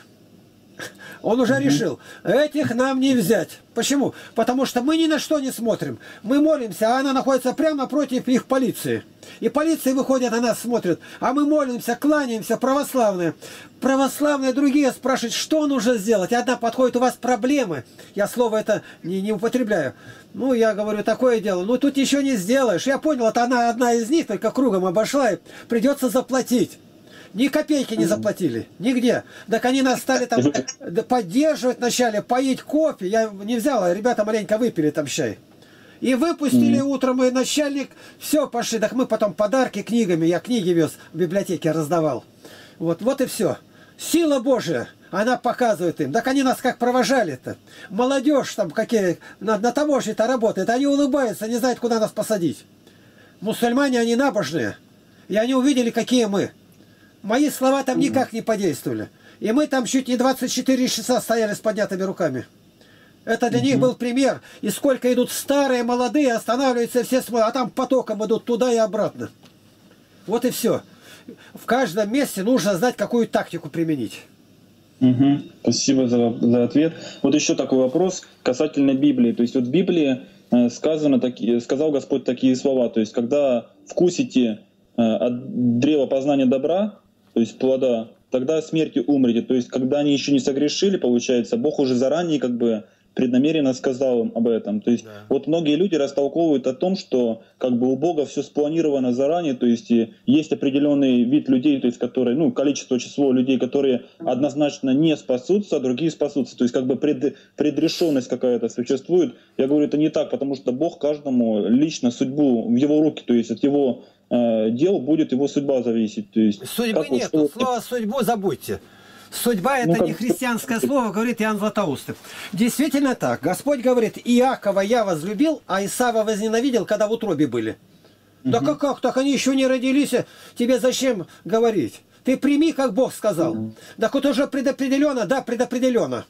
Speaker 1: Он уже решил, этих нам не взять. Почему? Потому что мы ни на что не смотрим. Мы молимся, а она находится прямо напротив их полиции. И полиция выходит, на нас смотрит. А мы молимся, кланяемся, православные. Православные другие спрашивают, что нужно сделать. Одна подходит, у вас проблемы. Я слово это не, не употребляю. Ну, я говорю, такое дело. Ну, тут еще не сделаешь. Я понял, это она одна из них, только кругом обошла, и придется заплатить. Ни копейки не заплатили. Нигде. Так они нас стали там поддерживать вначале, поить кофе. Я не взяла, ребята маленько выпили там чай. И выпустили утром, и начальник, все, пошли. Так мы потом подарки книгами, я книги вез в библиотеке, раздавал. Вот, вот и все. Сила Божия, она показывает им. Так они нас как провожали-то. Молодежь там какие, на, на таможне-то работает, они улыбаются, не знают, куда нас посадить. Мусульмане, они набожные. И они увидели, какие мы. Мои слова там никак не подействовали. И мы там чуть не двадцать четыре часа стояли с поднятыми руками. Это для них был пример. И сколько идут старые, молодые, останавливаются, все смотрят, а там потоком идут туда и обратно. Вот и все. В каждом месте нужно знать, какую тактику применить.
Speaker 2: Угу. Спасибо за, за ответ. Вот еще такой вопрос касательно Библии. То есть вот в Библии сказано такие, сказал Господь такие слова. То есть когда вкусите от древа познания добра, то есть плода, тогда смертью умрете. То есть когда они еще не согрешили, получается, Бог уже заранее как бы преднамеренно сказал им об этом. То есть да. Вот многие люди растолковывают о том, что как бы у Бога все спланировано заранее, то есть есть определенный вид людей, то есть которые, ну, количество, число людей, которые однозначно не спасутся, а другие спасутся. То есть как бы пред, предрешенность какая-то существует. Я говорю, это не так, потому что Бог каждому лично судьбу в его руки, то есть от его э, дел будет его судьба зависеть. То есть,
Speaker 1: судьбы
Speaker 2: как
Speaker 1: нет,
Speaker 2: вот,
Speaker 1: слово «судьбу» забудьте. Судьба — это ну, не христианское слово, говорит Иоанн Златоуст. Действительно так. Господь говорит, Иакова я возлюбил, а Исава возненавидел, когда в утробе были. Угу. Да как, как, так они еще не родились, тебе зачем говорить? Ты прими, как Бог сказал. Угу. Так вот уже предопределенно, да, предопределенно.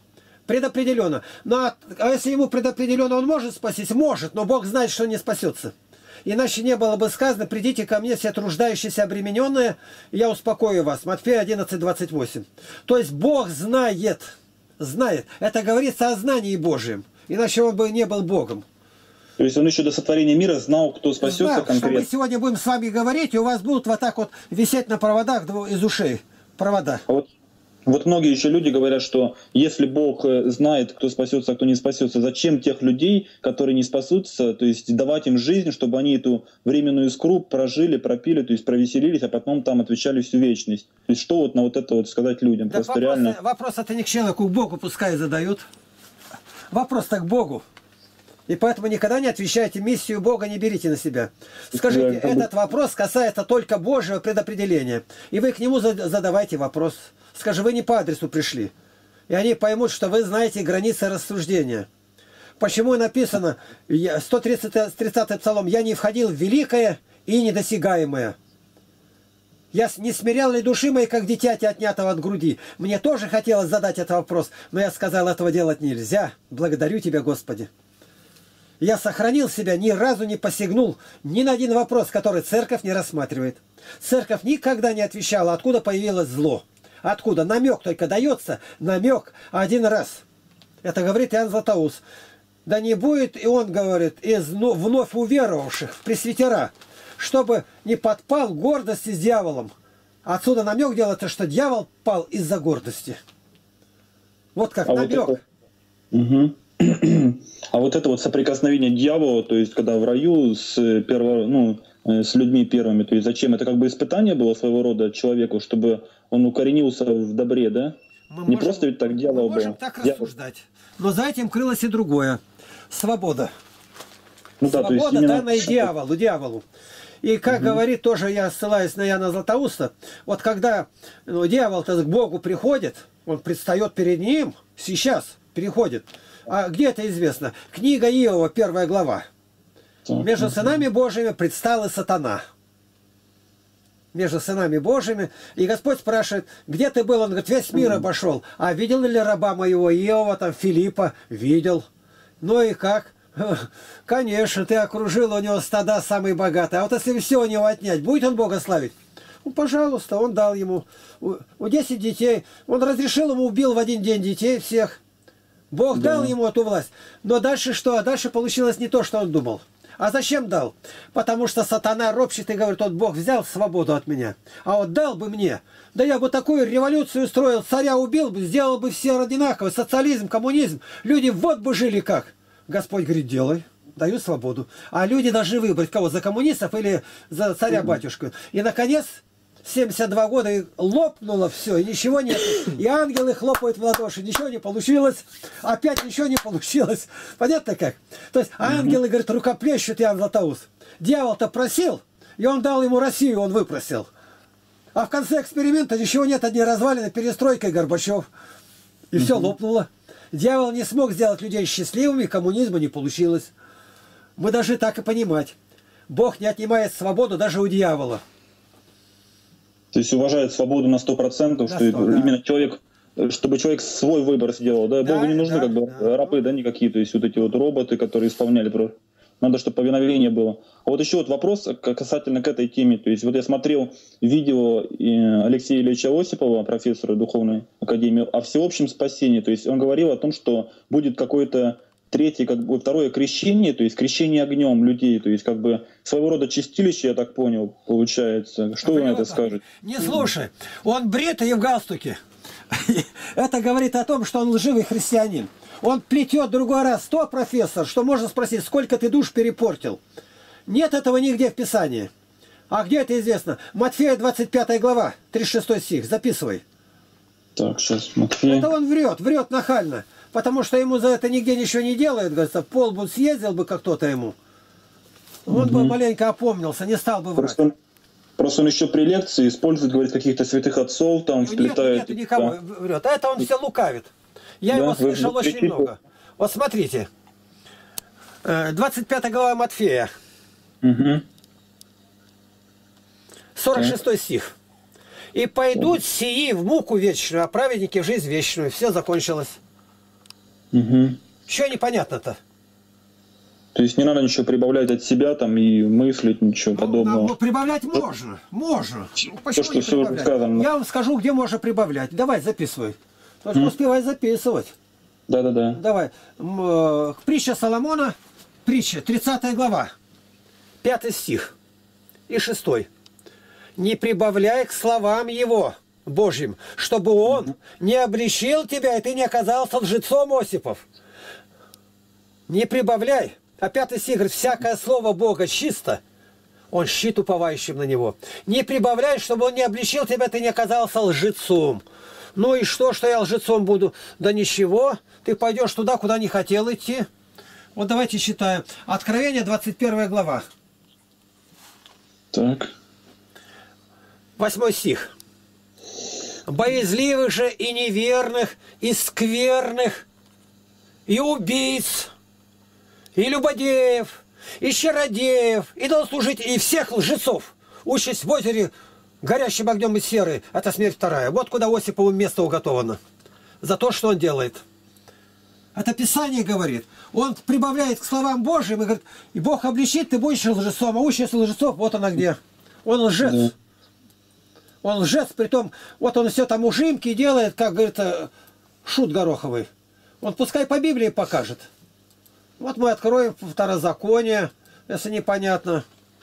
Speaker 1: Предопределенно. Но, а если ему предопределенно, он может спастись? Может, но Бог знает, что не спасется. Иначе не было бы сказано: придите ко мне все труждающиеся, обремененные, и я успокою вас. Матфея одиннадцать, двадцать восемь. То есть Бог знает, знает. Это говорится о знании Божьем. Иначе он бы не был Богом.
Speaker 2: То есть он еще до сотворения мира знал, кто спасется
Speaker 1: Знал,
Speaker 2: конкретно.
Speaker 1: что мы сегодня будем с вами говорить, и у вас будут вот так вот висеть на проводах из ушей. Провода.
Speaker 2: А вот, вот многие еще люди говорят, что если Бог знает, кто спасется, а кто не спасется, зачем тех людей, которые не спасутся, то есть давать им жизнь, чтобы они эту временную искру прожили, пропили, то есть провеселились, а потом там отвечали всю вечность. То есть что вот на вот это вот сказать людям?
Speaker 1: Так
Speaker 2: Просто
Speaker 1: вопрос,
Speaker 2: реально...
Speaker 1: вопрос это не к человеку, к Богу пускай задают. Вопрос-то к Богу. И поэтому никогда не отвечайте: миссию Бога не берите на себя. Скажите,
Speaker 2: Да,
Speaker 1: этот вопрос касается только Божьего предопределения. И вы к нему задавайте вопрос. Скажи: вы не по адресу пришли. И они поймут, что вы знаете границы рассуждения. Почему написано, сто тридцатый псалом: «Я не входил в великое и недосягаемое. Я не смирял ли души моей, как дитяти, отнятого от груди». Мне тоже хотелось задать этот вопрос, но я сказал: этого делать нельзя. Благодарю Тебя, Господи. Я сохранил себя, ни разу не посягнул ни на один вопрос, который церковь не рассматривает. Церковь никогда не отвечала, откуда появилось зло. Откуда? Намек только дается, намек один раз. Это говорит Иоанн Златоуст. Да не будет, и он говорит, из вновь уверовавших, пресвитера, чтобы не подпал гордости с дьяволом. Отсюда намек делается, что дьявол пал из-за гордости. Вот как а намек.
Speaker 2: Вот это... угу. А вот это вот соприкосновение дьявола, то есть когда в раю с, перво, ну, с людьми первыми, то есть зачем? Это как бы испытание было своего рода человеку, чтобы он укоренился в добре, да?
Speaker 1: Мы
Speaker 2: Не
Speaker 1: можем,
Speaker 2: просто ведь так дьявол был.
Speaker 1: Мы можем так рассуждать. Но за этим крылось и другое. Свобода.
Speaker 2: Ну, да,
Speaker 1: Свобода,
Speaker 2: то есть именно...
Speaker 1: данная дьяволу, дьяволу. И как угу. говорит тоже, я ссылаюсь на Иоанна Златоуста, вот когда ну, дьявол-то к Богу приходит, он предстает перед ним, сейчас переходит. А где это известно? Книга Иова, первая глава. Между сынами Божьими предстал и сатана. Между сынами Божьими. И Господь спрашивает: где ты был? Он говорит: весь мир обошел. А видел ли раба моего Иова, там, Филиппа? Видел. Ну и как? Конечно, ты окружил у него стада самые богатые. А вот если все у него отнять, будет он Бога славить? Ну, пожалуйста, он дал ему у десять детей. Он разрешил ему, убил в один день детей всех. Бог да. дал ему эту власть. Но дальше что? Дальше получилось не то, что он думал. А зачем дал? Потому что сатана ропщет и говорит: вот Бог взял свободу от меня, а вот дал бы мне. Да я бы такую революцию устроил, царя убил бы, сделал бы все одинаково, социализм, коммунизм. Люди вот бы жили как. Господь говорит: делай, даю свободу. А люди должны выбрать кого, за коммунистов или за царя-батюшку. И, наконец, семьдесят два года и лопнуло все, и ничего нет. И ангелы хлопают в ладоши, ничего не получилось. Опять ничего не получилось. Понятно как? То есть ангелы, говорят, рукоплещут Иоанн Златоуст. Дьявол-то просил, и он дал ему Россию, он выпросил. А в конце эксперимента ничего нет, одни развалины, перестройка и Горбачев. И все лопнуло. Дьявол не смог сделать людей счастливыми, коммунизма не получилось. Мы должны так и понимать. Бог не отнимает свободу даже у дьявола.
Speaker 2: То есть уважает свободу на сто процентов, что сто, да. именно человек, чтобы человек свой выбор сделал. Да, да Богу не нужны да, как бы да. рабы, да, никакие, то есть вот эти вот роботы, которые исполняли. Надо, чтобы повиновение было. А вот еще вот вопрос касательно к этой теме. То есть вот я смотрел видео Алексея Ильича Осипова, профессора Духовной Академии, о всеобщем спасении. То есть он говорил о том, что будет какое-то третье, как бы второе крещение, то есть крещение огнем людей, то есть как бы своего рода чистилище, я так понял, получается. Что вы на это скажете?
Speaker 1: Не слушай, он бритый и в галстуке. Это говорит о том, что он лживый христианин. Он плетет другой раз то, профессор, что можно спросить, сколько ты душ перепортил. Нет этого нигде в Писании. А где это известно? Матфея двадцать пятая глава, тридцать шестой стих, записывай.
Speaker 2: Так, сейчас Матфея.
Speaker 1: Это он врет, врет нахально. Потому что ему за это нигде ничего не делают, говорится, пол бы съездил бы как кто-то ему. Он угу. бы маленько опомнился, не стал бы врать.
Speaker 2: Просто, просто он еще при лекции использует, говорит, каких-то святых отцов, там
Speaker 1: нет,
Speaker 2: вплетает.
Speaker 1: Нет, никого да. врет. А это он все лукавит. Я да, его слышал вы, очень много. Вот смотрите. двадцать пятая глава Матфея.
Speaker 2: Угу.
Speaker 1: сорок шестой стих. «И пойдут сии в муку вечную, а праведники в жизнь вечную». Все закончилось.
Speaker 2: Угу.
Speaker 1: Что непонятно-то?
Speaker 2: То есть не надо ничего прибавлять от себя там и мыслить, ничего
Speaker 1: Ну,
Speaker 2: подобного.
Speaker 1: ну, прибавлять можно, можно.
Speaker 2: То,
Speaker 1: Почему
Speaker 2: что
Speaker 1: не
Speaker 2: все
Speaker 1: прибавлять?
Speaker 2: сказано.
Speaker 1: Я вам скажу, где можно прибавлять. Давай, записывай. Только
Speaker 2: М.
Speaker 1: успевай записывать.
Speaker 2: Да-да-да.
Speaker 1: Давай. М, э, Притча Соломона, притча, тридцатая глава, пятый стих и шестой. «Не прибавляй к словам его, Божьим, чтобы он не обличил тебя, и ты не оказался лжецом, Осипов». Не прибавляй. А пятый стих говорит, всякое слово Бога чисто, он щит уповающим на него. Не прибавляй, чтобы он не обличил тебя, ты не оказался лжецом. Ну и что, что я лжецом буду? Да ничего, ты пойдешь туда, куда не хотел идти. Вот давайте читаем. Откровение, двадцать первая глава.
Speaker 2: Так.
Speaker 1: Восьмой стих. «Боязливых же и неверных, и скверных, и убийц, и любодеев, и чародеев, и должслужителей, и всех лжецов, участь в озере горящим огнем и серой». Это смерть вторая. Вот куда Осипову место уготовано. За то, что он делает. Это Писание говорит. Он прибавляет к словам Божьим и говорит, и Бог обличит, ты будешь лжецом, а участь лжецов, вот она где. Он лжец.
Speaker 2: Да.
Speaker 1: Он лжец, притом, вот он все там ужимки делает, как, говорит, шут гороховый. Он пускай по Библии покажет. Вот мы откроем Второзаконие, если непонятно.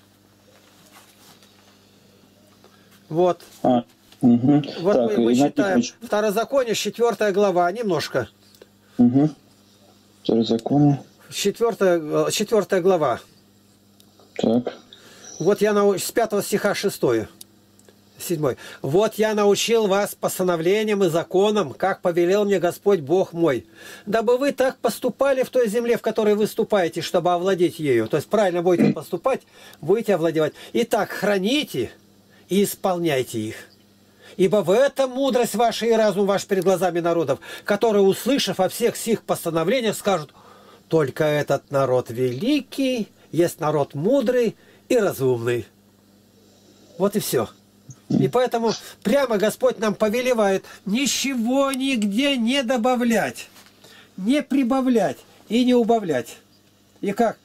Speaker 1: Вот.
Speaker 2: А, угу.
Speaker 1: Вот
Speaker 2: Так,
Speaker 1: мы, мы
Speaker 2: Игнатий
Speaker 1: читаем
Speaker 2: Ильич.
Speaker 1: Второзаконие, четвертая глава, немножко.
Speaker 2: Угу. Второзаконие.
Speaker 1: Четвертая, четвертая глава.
Speaker 2: Так.
Speaker 1: Вот я нау... с пятого стиха шестое. Седьмой. «Вот я научил вас постановлениям и законам, как повелел мне Господь Бог мой, дабы вы так поступали в той земле, в которой вы ступаете, чтобы овладеть ею». То есть правильно будете поступать, будете овладевать. Итак, храните и исполняйте их. Ибо в этом мудрость ваша и разум ваш перед глазами народов, которые, услышав о всех сих постановлениях, скажут, только этот народ великий, есть народ мудрый и разумный. Вот и все. И поэтому прямо Господь нам повелевает ничего нигде не добавлять, не прибавлять и не убавлять. И как?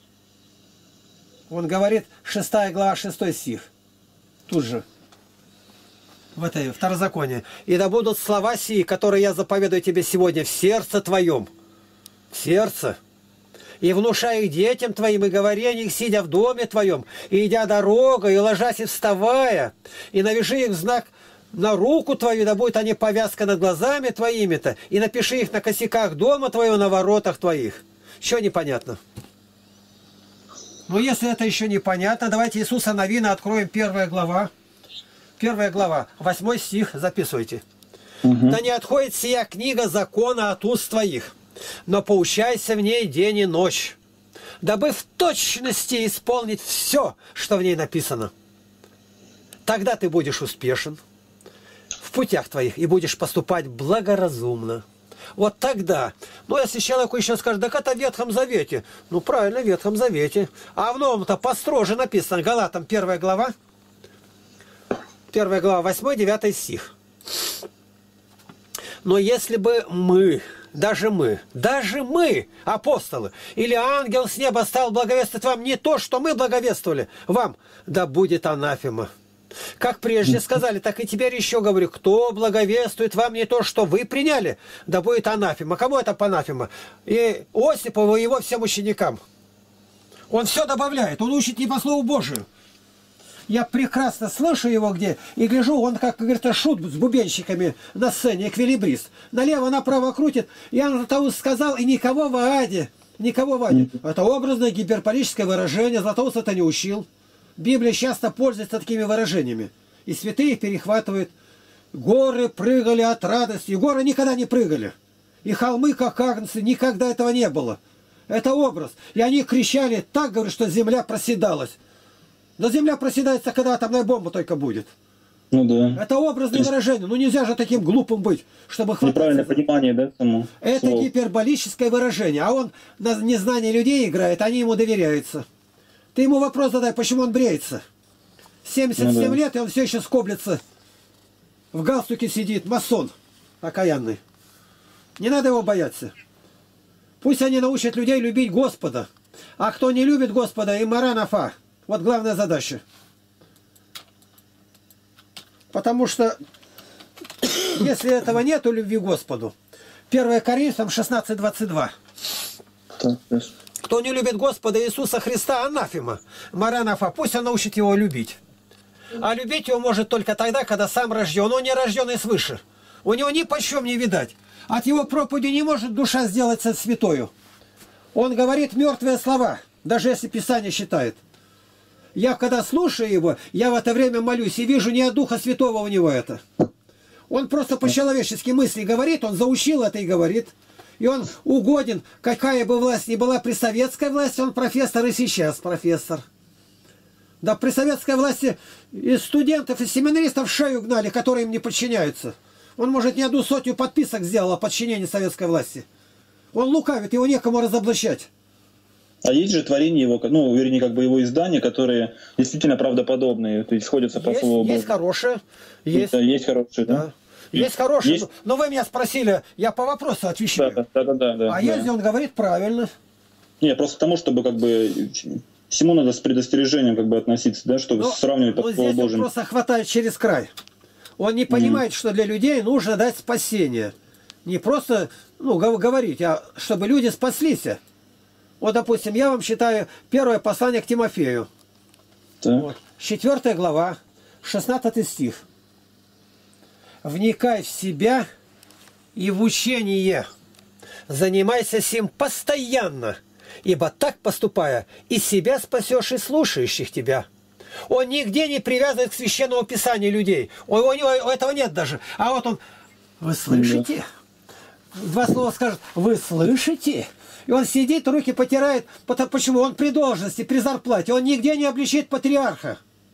Speaker 1: Он говорит, шестая глава, шестой стих. Тут же. В этой Второзаконии. «И да будут слова сии, которые я заповедую тебе сегодня в сердце твоем». В сердце. «И внушай их детям твоим, и говори о них, сидя в доме твоем, и идя дорогой, и ложась, и вставая, и навяжи их в знак на руку твою, да будет они повязка над глазами твоими-то, и напиши их на косяках дома твоего, на воротах твоих». Что непонятно? Ну, если это еще непонятно, давайте Иисуса Навина откроем, первая глава. Первая глава, восьмой стих, записывайте.
Speaker 2: Угу.
Speaker 1: «Да не отходит сия книга закона от уст твоих, но поучайся в ней день и ночь, дабы в точности исполнить все, что в ней написано. Тогда ты будешь успешен в путях твоих и будешь поступать благоразумно». Вот тогда. Ну, если человеку еще скажет, так это в Ветхом Завете. Ну, правильно, в Ветхом Завете. А в Новом-то построже написано. Галатам первая глава. Первая глава, восьмой, девятый стих. «Но если бы мы, даже мы, даже мы, апостолы, или ангел с неба стал благовествовать вам не то, что мы благовествовали вам, да будет анафема. Как прежде сказали, так и теперь еще говорю, кто благовествует вам не то, что вы приняли, да будет анафема». Кому это анафема? И Осипову, и его всем ученикам. Он все добавляет, он учит не по слову Божию. Я прекрасно слышу его где, и гляжу, он, как говорится, шут с бубенщиками на сцене, эквилибрист. Налево-направо крутит. Я на того сказал, и никого в аде, никого в аде. Это образное гиперболическое выражение, Златоуст это не учил. Библия часто пользуется такими выражениями. И святые перехватывают. Горы прыгали от радости. И горы никогда не прыгали. И холмы, как агнцы, никогда этого не было. Это образ. И они кричали так, говорят, что земля проседалась. Но земля проседается, когда атомная бомба только будет.
Speaker 2: Ну да.
Speaker 1: Это образное выражение. Ну нельзя же таким глупым быть, чтобы хвататься.
Speaker 2: Неправильное понимание, да, само?
Speaker 1: Это
Speaker 2: слов.
Speaker 1: гиперболическое выражение. А он на незнание людей играет, они ему доверяются. Ты ему вопрос задай, почему он бреется. семьдесят семь ну, да. лет, и он все еще скоблится. В галстуке сидит, масон окаянный. Не надо его бояться. Пусть они научат людей любить Господа. А кто не любит Господа, и маранафа. Вот главная задача. Потому что, если этого нету, любви к Господу, первое Коринфянам шестнадцать двадцать два. Кто не любит Господа Иисуса Христа, анафема, маранафа, пусть он научит его любить. А любить его может только тогда, когда сам рожден. Он не рожденный свыше. У него ни почем не видать. От его проповеди не может душа сделаться святою. Он говорит мертвые слова, даже если Писание считает. Я, когда слушаю его, я в это время молюсь и вижу не от Духа Святого у него это. Он просто по-человечески мысли говорит, он заучил это и говорит. И он угоден, какая бы власть ни была при советской власти, он профессор и сейчас профессор. Да при советской власти и студентов, и семинаристов шею гнали, которые им не подчиняются. Он, может, не одну сотню подписок сделал о подчинении советской власти. Он лукавит, его некому разоблачать.
Speaker 2: А есть же творения его, ну, вернее, как бы его издания, которые действительно правдоподобные, то есть сходятся по
Speaker 1: есть,
Speaker 2: слову Божьему.
Speaker 1: Есть хорошие. Есть,
Speaker 2: да, есть хорошие, да?
Speaker 1: да. Есть хорошие.
Speaker 2: Есть...
Speaker 1: Но вы меня спросили, я по вопросу отвечаю.
Speaker 2: Да, да, да, да, да,
Speaker 1: а
Speaker 2: да.
Speaker 1: если он говорит правильно?
Speaker 2: Не, просто к тому, чтобы как бы всему надо с предостережением как бы относиться, да, чтобы
Speaker 1: но,
Speaker 2: сравнивать по
Speaker 1: но
Speaker 2: слову
Speaker 1: здесь
Speaker 2: Божьему.
Speaker 1: Он просто хватает через край. Он не понимает, mm. что для людей нужно дать спасение. Не просто ну, говорить, а чтобы люди спаслись. Вот, допустим, я вам читаю первое послание к Тимофею. Вот. Четвертая глава, шестнадцатый стих. «Вникай в себя и в учение. Занимайся сим постоянно, ибо так поступая, и себя спасешь, и слушающих тебя». Он нигде не привязывает к священному писанию людей. У него этого нет даже. А вот он, вы слышите? Два слова скажет, вы слышите? И он сидит, руки потирает. Почему? Он при должности, при зарплате. Он нигде не обличит патриарха.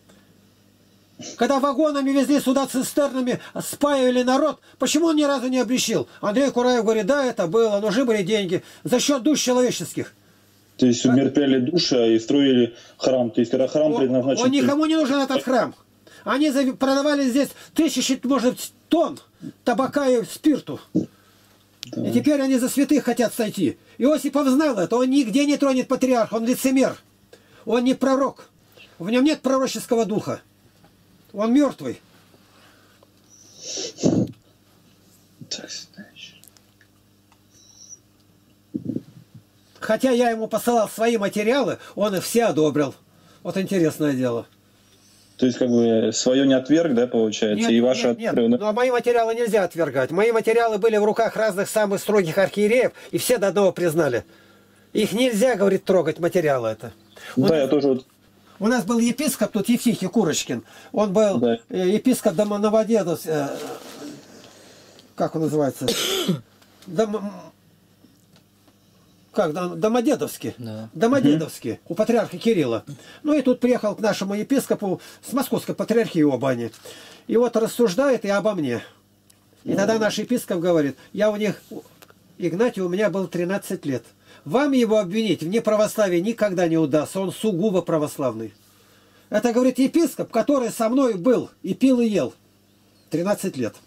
Speaker 1: Когда вагонами везли сюда цистернами, спаивали народ, почему он ни разу не обличил? Андрей Кураев говорит, да, это было, нужны были деньги. За счет душ человеческих.
Speaker 2: То есть умертвляли души и строили храм. То есть когда храм
Speaker 1: он,
Speaker 2: предназначен...
Speaker 1: Он никому не нужен этот храм. Они продавали здесь тысячи, может, тонн табака и спирту. Да. И теперь они за святых хотят сойти. Иосипов знал это. Он нигде не тронет патриарха. Он лицемер. Он не пророк. В нем нет пророческого духа. Он мертвый.
Speaker 2: Так, знаешь.
Speaker 1: Хотя я ему посылал свои материалы, он их все одобрил. Вот интересное дело.
Speaker 2: То есть, как бы, свое не отверг, да, получается?
Speaker 1: Нет,
Speaker 2: и ваши
Speaker 1: нет, нет.
Speaker 2: отверг, да?
Speaker 1: Но мои материалы нельзя отвергать. Мои материалы были в руках разных самых строгих архиереев, и все до одного признали. Их нельзя, говорит, трогать, материалы это.
Speaker 2: Да,
Speaker 1: он...
Speaker 2: я тоже вот...
Speaker 1: У нас был епископ, тут Евтихий Курочкин. Он был да. епископ Новодедовский. Как он называется? Дом... Как? Домодедовский. Да. Домодедовский. Угу. У патриарха Кирилла. Ну и тут приехал к нашему епископу с Московской патриархии у Абани. И вот рассуждает и обо мне. И ну, тогда наш епископ говорит, я у них, Игнатий у меня был тринадцать лет. Вам его обвинить в неправославии никогда не удастся. Он сугубо православный. Это, говорит, епископ, который со мной был и пил, и ел. тринадцать лет.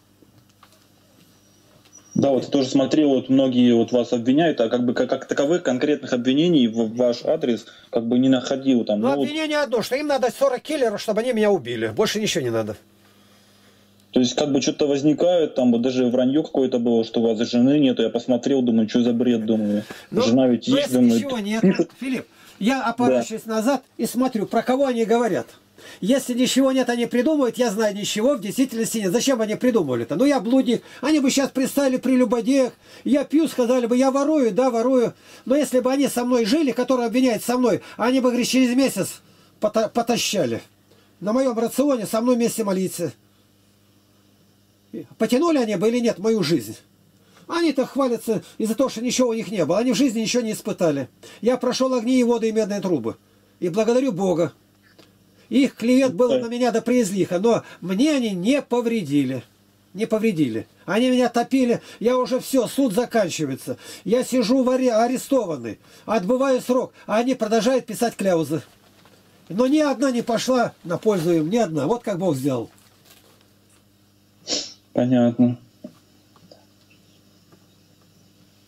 Speaker 2: Да, вот я тоже смотрел, вот многие вот вас обвиняют, а как бы как, как таковых конкретных обвинений в ваш адрес как бы не находил там.
Speaker 1: Ну,
Speaker 2: ну
Speaker 1: обвинение вот... одно, что им надо сорок киллеров, чтобы они меня убили. Больше ничего не надо.
Speaker 2: То есть как бы что-то возникает, там вот даже вранье какое-то было, что у вас жены нету. Я посмотрел, думаю, что за бред, думаю.
Speaker 1: Ну,
Speaker 2: жена ведь есть, думаю.
Speaker 1: Ничего нет, Филипп. Я опорачиваюсь да. назад и смотрю, про кого они говорят. Если ничего нет, они придумывают, я знаю, ничего в действительности нет. Зачем они придумывали-то? Ну, я блудник. Они бы сейчас представили прелюбодеях. Я пью, сказали бы, я ворую, да, ворую. Но если бы они со мной жили, которые обвиняют со мной, они бы, говорит, через месяц потащали. На моем рационе со мной вместе молиться. Потянули они бы или нет мою жизнь? Они-то хвалятся из-за того, что ничего у них не было. Они в жизни ничего не испытали. Я прошел огни и воды и медные трубы. И благодарю Бога. Их клевет было на меня до преизлиха, но мне они не повредили. Не повредили. Они меня топили, я уже все, суд заканчивается. Я сижу в аре, арестованный, отбываю срок, а они продолжают писать кляузы. Но ни одна не пошла на пользу им, ни одна. Вот как Бог сделал.
Speaker 2: Понятно.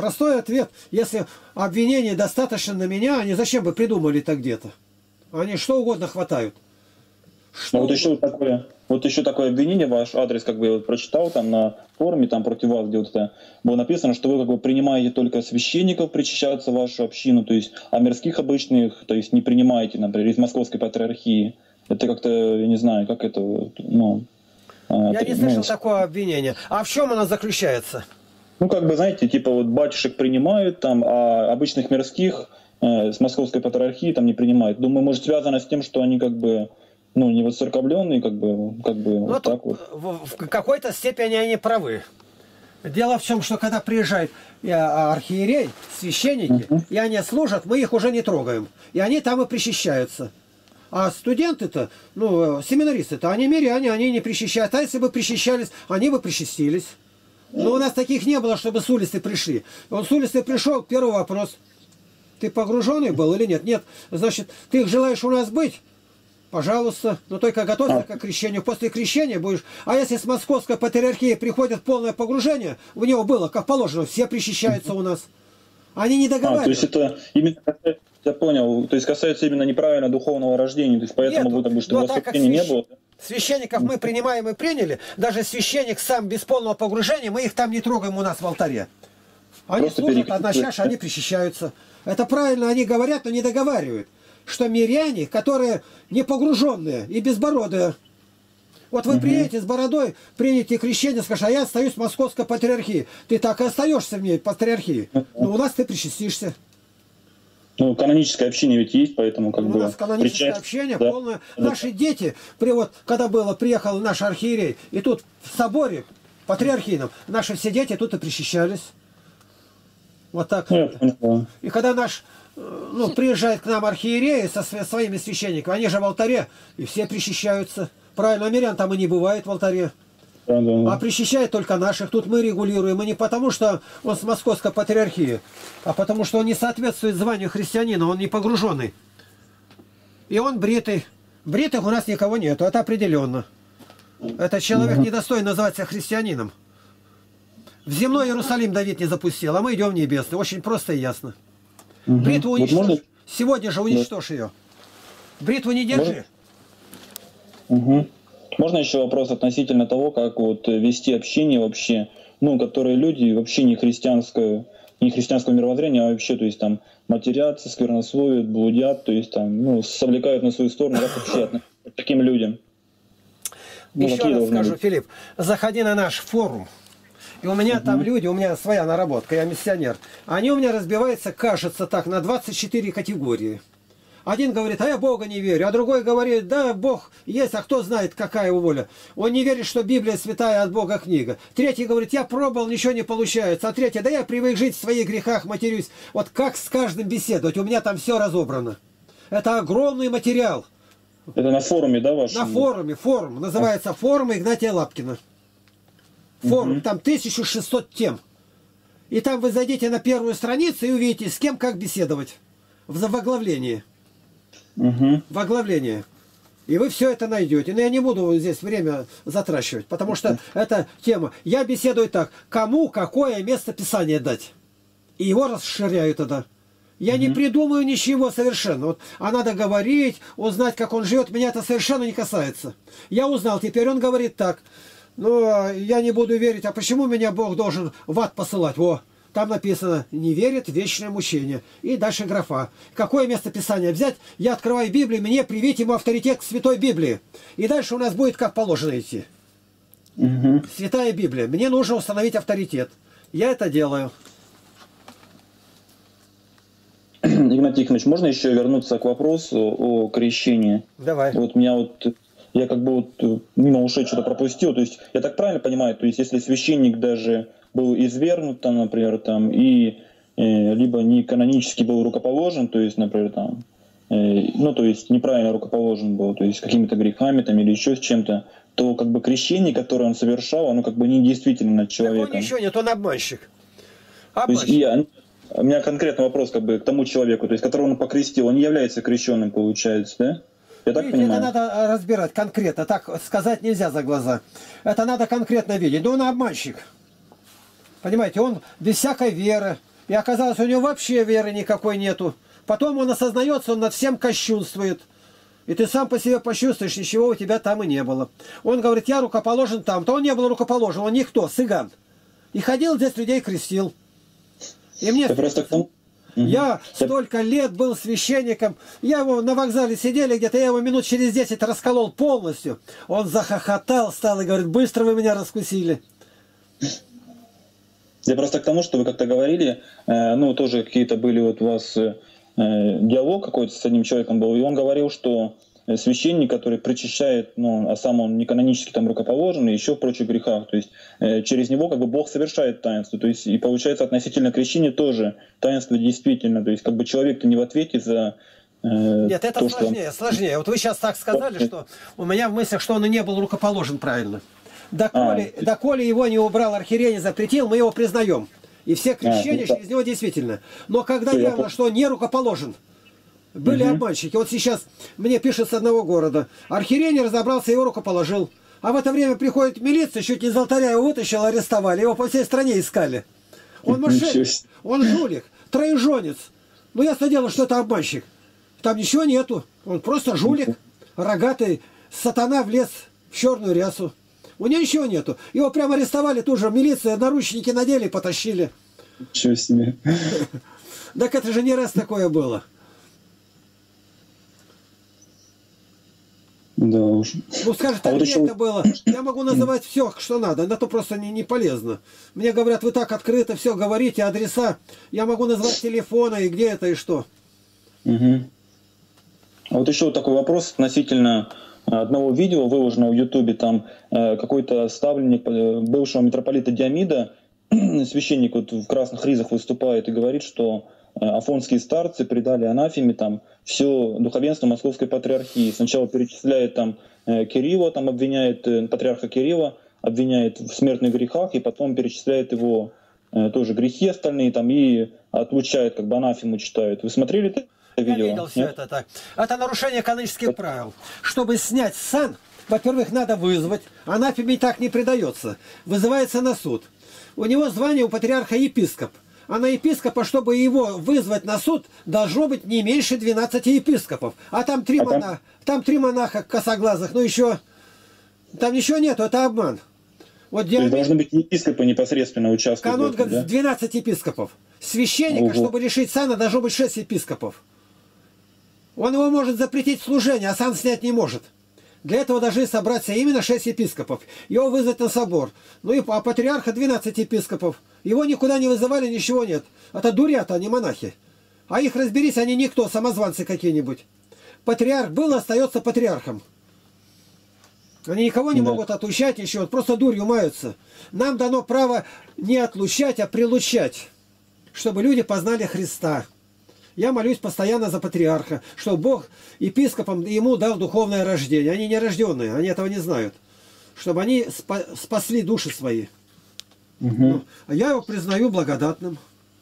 Speaker 1: простой ответ. Если обвинений достаточно на меня, они зачем бы придумали это где-то? Они что угодно хватают.
Speaker 2: Что вот еще такое, вот еще такое обвинение, ваш адрес, как бы я вот прочитал там на форуме, там против вас, где вот это было написано, что вы как бы принимаете только священников причащаться в вашу общину, то есть, а мирских обычных, то есть не принимаете, например, из Московской Патриархии. Это как-то, я не знаю, как это, ну...
Speaker 1: Я не слышал ну, такого обвинения. А в чем оно заключается?
Speaker 2: Ну, как бы, знаете, типа вот батюшек принимают там, а обычных мирских э, с Московской Патриархии там не принимают. Думаю, может, связано с тем, что они как бы... Ну, не воцерковленные, как бы, как бы
Speaker 1: ну,
Speaker 2: вот так вот.
Speaker 1: В, в какой-то степени они правы. Дело в том, что когда приезжает архиерей, священники, uh-huh. и они служат, мы их уже не трогаем. И они там и причащаются. А студенты-то, ну, семинаристы-то, они миряне, они не причащаются. А если бы причащались, они бы причастились. Но у нас таких не было, чтобы с улицы пришли. Он с улицы пришел, первый вопрос. Ты погруженный был или нет? Нет. Значит, ты желаешь у нас быть? Пожалуйста, но только готовься к крещению. После крещения будешь... А если с Московской Патриархии приходит полное погружение, в него было, как положено, все причащаются у нас. Они не договариваются. А,
Speaker 2: то есть это именно, я понял, то есть касается именно неправильно духовного рождения, то есть поэтому
Speaker 1: Нету.
Speaker 2: Будет, чтобы
Speaker 1: восхождения свящ... не было. Священников мы принимаем и приняли, даже священник сам без полного погружения, мы их там не трогаем у нас в алтаре. Они Просто служат, одна чаша, они причащаются. Это правильно, они говорят, но не договаривают. Что миряне, которые не погруженные и безбородые. Вот вы угу. приедете с бородой, примете крещение, скажешь, а я остаюсь в Московской Патриархии. Ты так и остаешься в ней, патриархии. Но у нас ты причастишься.
Speaker 2: Ну, каноническое общение ведь есть, поэтому как
Speaker 1: у
Speaker 2: бы...
Speaker 1: У нас каноническое
Speaker 2: причасть...
Speaker 1: общение
Speaker 2: да.
Speaker 1: полное.
Speaker 2: Да.
Speaker 1: Наши дети, при вот, когда было, приехал наш архиерей, и тут в соборе патриархийном, наши все дети тут и причащались. Вот так.
Speaker 2: Ну, я понял.
Speaker 1: И когда наш... Ну, приезжает к нам архиереи со своими священниками, они же в алтаре, и все причащаются. Правильно, мирян там и не бывает в алтаре.
Speaker 2: Да, да, да.
Speaker 1: А причащает только наших. Тут мы регулируем. И не потому, что он с Московской Патриархии, а потому, что он не соответствует званию христианина, он не погруженный. И он бритый. Бритых у нас никого нету, это определенно. Этот человек угу. недостоин называться христианином. В земной Иерусалим Давид не запустил, а мы идем в небесный. Очень просто и ясно. Угу. Бритву уничтожь. Вот можно... Сегодня же уничтожь да. ее. Бритву не держи.
Speaker 2: Угу. Можно еще вопрос относительно того, как вот вести общение вообще, ну, которые люди вообще не христианское, не христианского мировоззрения, а вообще, то есть там матерятся, сквернословят, блудят, то есть там, ну, совлекают на свою сторону, как вообще относиться к таким людям.
Speaker 1: Ну, еще раз скажу, быть? Филипп, заходи на наш форум. И у меня uh-huh. там люди, у меня своя наработка, я миссионер. Они у меня разбиваются, кажется так, на двадцать четыре категории. Один говорит, а я Бога не верю. А другой говорит, да, Бог есть, а кто знает, какая его воля. Он не верит, что Библия святая от Бога книга. Третий говорит, я пробовал, ничего не получается. А третий, да я привык жить в своих грехах, матерюсь. Вот как с каждым беседовать? У меня там все разобрано. Это огромный материал.
Speaker 2: Это на форуме, да, вашем?
Speaker 1: На форуме, форум. Называется форум Игнатия Лапкина. Форум, угу. там тысяча шестьсот тем. И там вы зайдите на первую страницу и увидите, с кем как беседовать. В оглавлении.
Speaker 2: Угу.
Speaker 1: В оглавлении. И вы все это найдете. Но я не буду здесь время затрачивать, потому что это тема. Я беседую так. Кому какое место Писания дать? И его расширяю тогда. Я угу. не придумаю ничего совершенно. Вот, а надо говорить, узнать, как он живет. Меня это совершенно не касается. Я узнал. Теперь он говорит так. Ну, я не буду верить. А почему меня Бог должен в ад посылать? Во, там написано, не верит в вечное мучение. И дальше графа. Какое место Писания взять? Я открываю Библию, мне привить ему авторитет к Святой Библии. И дальше у нас будет как положено идти.
Speaker 2: Угу.
Speaker 1: Святая Библия. Мне нужно установить авторитет. Я это делаю.
Speaker 2: Игнатий Тихонович, можно еще вернуться к вопросу о крещении?
Speaker 1: Давай.
Speaker 2: Вот меня вот... Я как бы вот мимо ушей что-то пропустил. То есть я так правильно понимаю, то есть если священник даже был извергнут, там, например, там, и э, либо не канонически был рукоположен, то есть, например, там, э, ну, то есть неправильно рукоположен был, то есть какими-то грехами там или еще с чем-то, то как бы крещение, которое он совершал, оно как бы не действительно над человеком.
Speaker 1: Так он еще нет, он обманщик.
Speaker 2: Обманщик. То есть я, у меня конкретный вопрос как бы к тому человеку, то есть которого он покрестил, он не является крещенным, получается, да? Я так
Speaker 1: Видите,
Speaker 2: понимаю.
Speaker 1: это надо разбирать конкретно. Так сказать нельзя за глаза. Это надо конкретно видеть. Но он обманщик. Понимаете, он без всякой веры, И оказалось, у него вообще веры никакой нету. Потом он осознается, он над всем кощунствует. И ты сам по себе почувствуешь, ничего у тебя там и не было. Он говорит, я рукоположен там. То он не был рукоположен, он никто, цыган. И ходил здесь, людей крестил. И мне...
Speaker 2: Просто...
Speaker 1: Я столько лет был священником. Я его на вокзале сидели где-то, я его минут через десять расколол полностью. Он захохотал, стал и говорит, быстро вы меня раскусили.
Speaker 2: Я просто к тому, что вы как-то говорили, э, ну, тоже какие-то были вот у вас э, диалог какой-то с одним человеком был, и он говорил, что священник, который причащает, ну, а сам он не канонически там рукоположен, и еще в прочих грехах, то есть э, через него как бы Бог совершает таинство, то есть и получается относительно крещения тоже таинство действительно, то есть как бы человек-то не в ответе за э,
Speaker 1: Нет, это
Speaker 2: то,
Speaker 1: сложнее,
Speaker 2: что...
Speaker 1: сложнее. Вот вы сейчас так сказали, что у меня в мыслях, что он и не был рукоположен правильно. Доколе, а, доколе его не убрал архиерей, не запретил, мы его признаем. И все крещения а, через него действительно. Но когда все, явно, что не рукоположен, были угу. обманщики. Вот сейчас мне пишет с одного города. Архиерей не разобрался, его рукоположил. А в это время приходит милиция, чуть не из алтаря его вытащил, арестовали. Его по всей стране искали. Он мошенник, он жулик, троежонец. Но ясно дело, что это обманщик. Там ничего нету. Он просто жулик, рогатый. Сатана влез в черную рясу. У него ничего нету. Его прямо арестовали тут же, милиция, наручники надели и потащили.
Speaker 2: Ничего себе.
Speaker 1: Так это же не раз такое было.
Speaker 2: Да уж.
Speaker 1: Ну скажет, а вот где еще... это было? Я могу называть все, что надо, но это просто не, не полезно. Мне говорят, вы так открыто все говорите, адреса. Я могу назвать телефоны, и где это, и что.
Speaker 2: Угу. А вот еще такой вопрос относительно одного видео, выложенного в Ютубе, там э, какой-то ставленник э, бывшего митрополита Диомида, священник вот в красных ризах выступает и говорит, что э, афонские старцы предали анафеме там все духовенство Московской патриархии. Сначала перечисляет там э, Кирилла, там обвиняет э, патриарха Кирилла, обвиняет в смертных грехах, и потом перечисляет его э, тоже грехи остальные там и отлучает, как бы анафему читают. Вы смотрели это?
Speaker 1: Я видел, видел все это так. Это нарушение канонических правил. Чтобы снять сан, во-первых, надо вызвать. Анафеме так не придается. Вызывается на суд. У него звание у патриарха епископ. А на епископа, чтобы его вызвать на суд, должно быть не меньше двенадцати епископов. А там три, а там... Монаха, там три монаха косоглазых. Ну еще... Там ничего нету, это обман. Вот
Speaker 2: Диомид... То есть должны быть епископы непосредственно участвовать.
Speaker 1: Канон говорит, да? двенадцать епископов. Священника, Ого. Чтобы решить сана, должно быть шесть епископов. Он его может запретить служение, а сан снять не может. Для этого должны собраться именно шесть епископов. Его вызвать на собор. Ну и а патриарха двенадцать епископов. Его никуда не вызывали, ничего нет. Это дурята, а не монахи. А их, разберись, они никто, самозванцы какие-нибудь. Патриарх был, остается патриархом. Они никого не да. могут отлучать еще, вот просто дурью маются. Нам дано право не отлучать, а прилучать, чтобы люди познали Христа. Я молюсь постоянно за патриарха, чтобы Бог епископам ему дал духовное рождение. Они не рожденные, они этого не знают. Чтобы они спа спасли души свои. Угу. Ну, а я его признаю благодатным.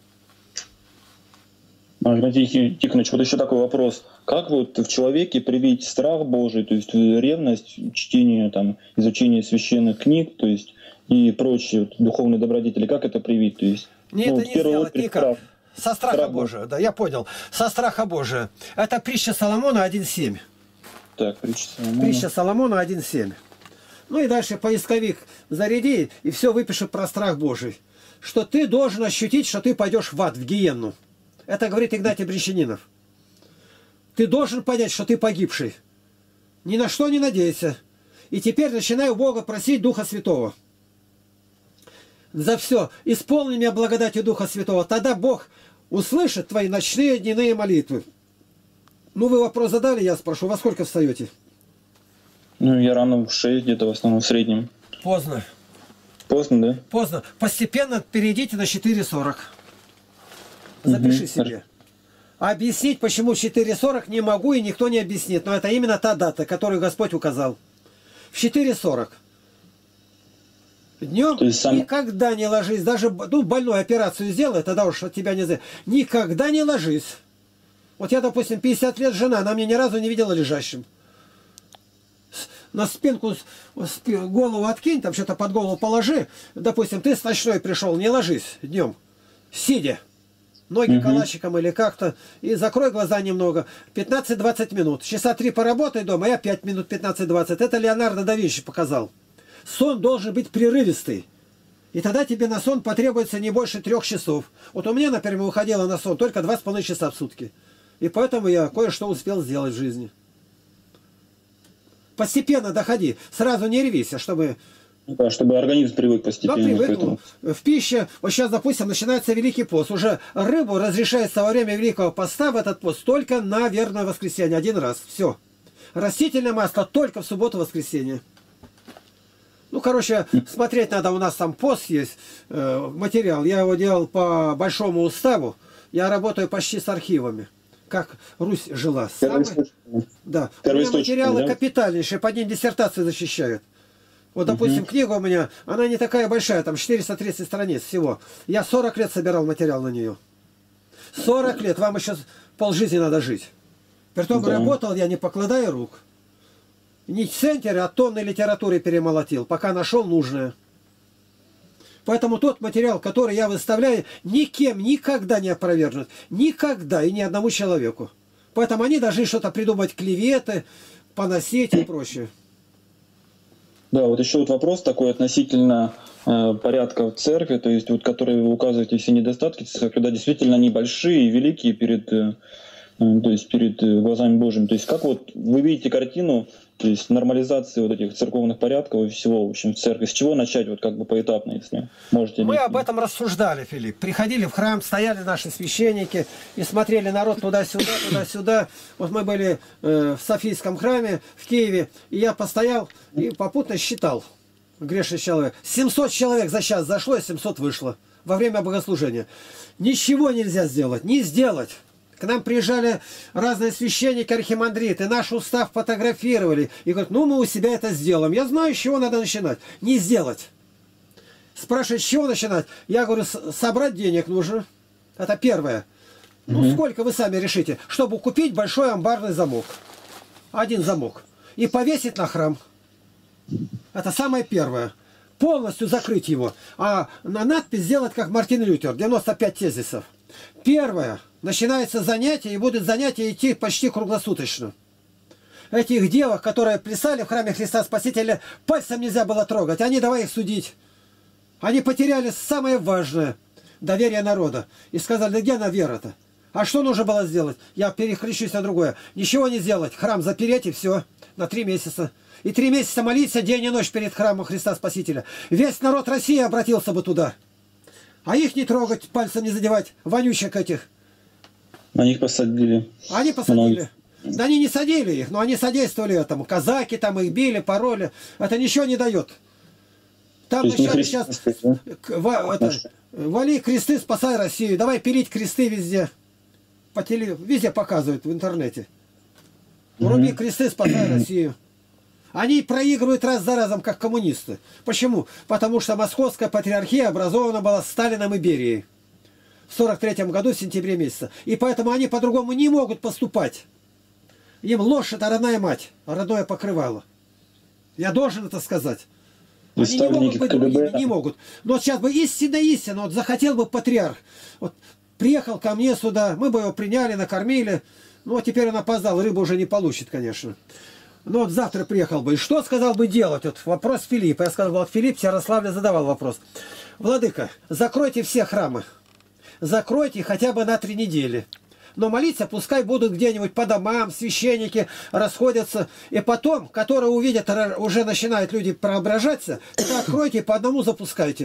Speaker 2: Игнатий Тихонович, вот еще такой вопрос. Как вот в человеке привить страх Божий, то есть ревность, чтение, там, изучение священных книг, то есть и прочие вот, духовные добродетели, как это привить? То есть,
Speaker 1: не, ну, это не сделать никак. Страх. Со страха страх Божия, да, я понял. Со страха Божия. Это притча Соломона один семь.
Speaker 2: Так, притча Соломона.
Speaker 1: Притча Соломона один семь. Ну и дальше поисковик заряди, и все выпишет про страх Божий. Что ты должен ощутить, что ты пойдешь в ад, в гиенну. Это говорит Игнатий Брещанинов. Ты должен понять, что ты погибший. Ни на что не надейся. И теперь начинай у Бога просить Духа Святого. За все. Исполни меня благодатью Духа Святого. Тогда Бог услышит твои ночные, дневные молитвы. Ну, вы вопрос задали, я спрошу. Во сколько встаете?
Speaker 2: Ну, я рано в шесть, где-то в основном в среднем.
Speaker 1: Поздно.
Speaker 2: Поздно, да?
Speaker 1: Поздно. Постепенно перейдите на четыре сорок. Запиши угу, себе. Хорошо. Объяснить, почему четыре сорок не могу, и никто не объяснит. Но это именно та дата, которую Господь указал. В четыре сорок. Днем сам... никогда не ложись. Даже ну, больную операцию сделай, тогда уж от тебя не знаю. Никогда не ложись. Вот я, допустим, пятьдесят лет жена, она меня ни разу не видела лежащим. На спинку голову откинь, там что-то под голову положи. Допустим, ты с ночной пришел, не ложись днем. Сидя. ноги
Speaker 2: Мгм.
Speaker 1: калачиком или как-то, и закрой глаза немного, пятнадцать-двадцать минут. Часа три поработай дома, я пять минут, пятнадцать-двадцать. Это Леонардо да Винчи показал. Сон должен быть прерывистый. И тогда тебе на сон потребуется не больше трех часов. Вот у меня, например, выходило на сон только два с половиной часа в сутки. И поэтому я кое-что успел сделать в жизни. Постепенно доходи, сразу не рвись, чтобы...
Speaker 2: Ну да, чтобы организм привык
Speaker 1: Да,
Speaker 2: постепенно к
Speaker 1: привык.
Speaker 2: этому.
Speaker 1: В пище, вот сейчас, допустим, начинается Великий пост. Уже рыбу разрешается во время Великого поста в этот пост только на верное воскресенье. Один раз. Все. Растительное масло только в субботу-воскресенье. Ну, короче, смотреть надо. У нас там пост есть, э, материал. Я его делал по большому уставу. Я работаю почти с архивами. Как Русь жила. Самый... Да. У меня материалы да? капитальнейшие. Под ним диссертации защищают. Вот, допустим, угу. книга у меня, она не такая большая, там четыреста тридцать страниц всего. Я сорок лет собирал материал на нее. сорок лет, вам еще полжизни надо жить. Притом да. работал я, не покладая рук. Не в центре, а тонны литературы перемолотил, пока нашел нужное. Поэтому тот материал, который я выставляю, никем никогда не опровергнут. Никогда и ни одному человеку. Поэтому они должны что-то придумать, клеветы, поносить и прочее.
Speaker 2: Да, вот еще вот вопрос такой относительно э, порядка в церкви, то есть вот, которые вы указываете все недостатки церкви, да, действительно они большие и великие перед, э, то есть перед глазами Божьими. То есть как вот вы видите картину, то есть нормализации вот этих церковных порядков и всего, в общем, в церкви. С чего начать вот как бы поэтапно, если можете?
Speaker 1: Мы об этом рассуждали, Филипп. Приходили в храм, стояли наши священники и смотрели народ туда-сюда, туда-сюда. Вот мы были э, в Софийском храме в Киеве, и я постоял и попутно считал грешный человек. семьсот человек за час зашло, и семьсот вышло во время богослужения. Ничего нельзя сделать, не сделать. К нам приезжали разные священники, архимандриты, наш устав фотографировали. И говорят, ну мы у себя это сделаем. Я знаю, с чего надо начинать. Не сделать. Спрашивают, с чего начинать? Я говорю, собрать денег нужно. Это первое. Ну угу. сколько вы сами решите, чтобы купить большой амбарный замок. Один замок. И повесить на храм. Это самое первое. Полностью закрыть его. А на надпись сделать, как Мартин Лютер. девяносто пять тезисов. Первое. Начинается занятие, и будут занятия идти почти круглосуточно. Этих девок, которые плясали в храме Христа Спасителя, пальцем нельзя было трогать. Они давай их судить. Они потеряли самое важное – доверие народа. И сказали, да где она вера-то? А что нужно было сделать? Я переключусь на другое. Ничего не сделать. Храм запереть и все. На три месяца. И три месяца молиться день и ночь перед храмом Христа Спасителя. Весь народ России обратился бы туда. А их не трогать, пальцем не задевать. Вонючек этих.
Speaker 2: На них посадили.
Speaker 1: Они посадили. Но... Да они не садили их, но они содействовали этому. Казаки там их били, пороли. Это ничего не дает. Там начали сейчас... Да? Это... Вали кресты, спасай Россию. Давай пилить кресты везде. По теле... Везде показывают в интернете. Руби угу. кресты, спасай Россию. Они проигрывают раз за разом, как коммунисты. Почему? Потому что Московская патриархия образована была Сталином и Берией. В сорок третьем году, в сентябре месяце. И поэтому они по-другому не могут поступать. Им ложь – это родная мать, родное покрывало. Я должен это сказать. Они не могут быть другими, не могут. Но вот сейчас бы истинно-истинно, вот захотел бы патриарх. Вот приехал ко мне сюда, мы бы его приняли, накормили. Ну, а теперь он опоздал, рыбу уже не получит, конечно. Ну, вот завтра приехал бы. И что сказал бы делать? Вот вопрос Филиппа. Я сказал, вот Филипп в Ярославле задавал вопрос. Владыка, закройте все храмы. Закройте хотя бы на три недели. Но молиться пускай будут где-нибудь по домам, священники расходятся. И потом, которые увидят, уже начинают люди преображаться, тогда откройте и по одному запускайте.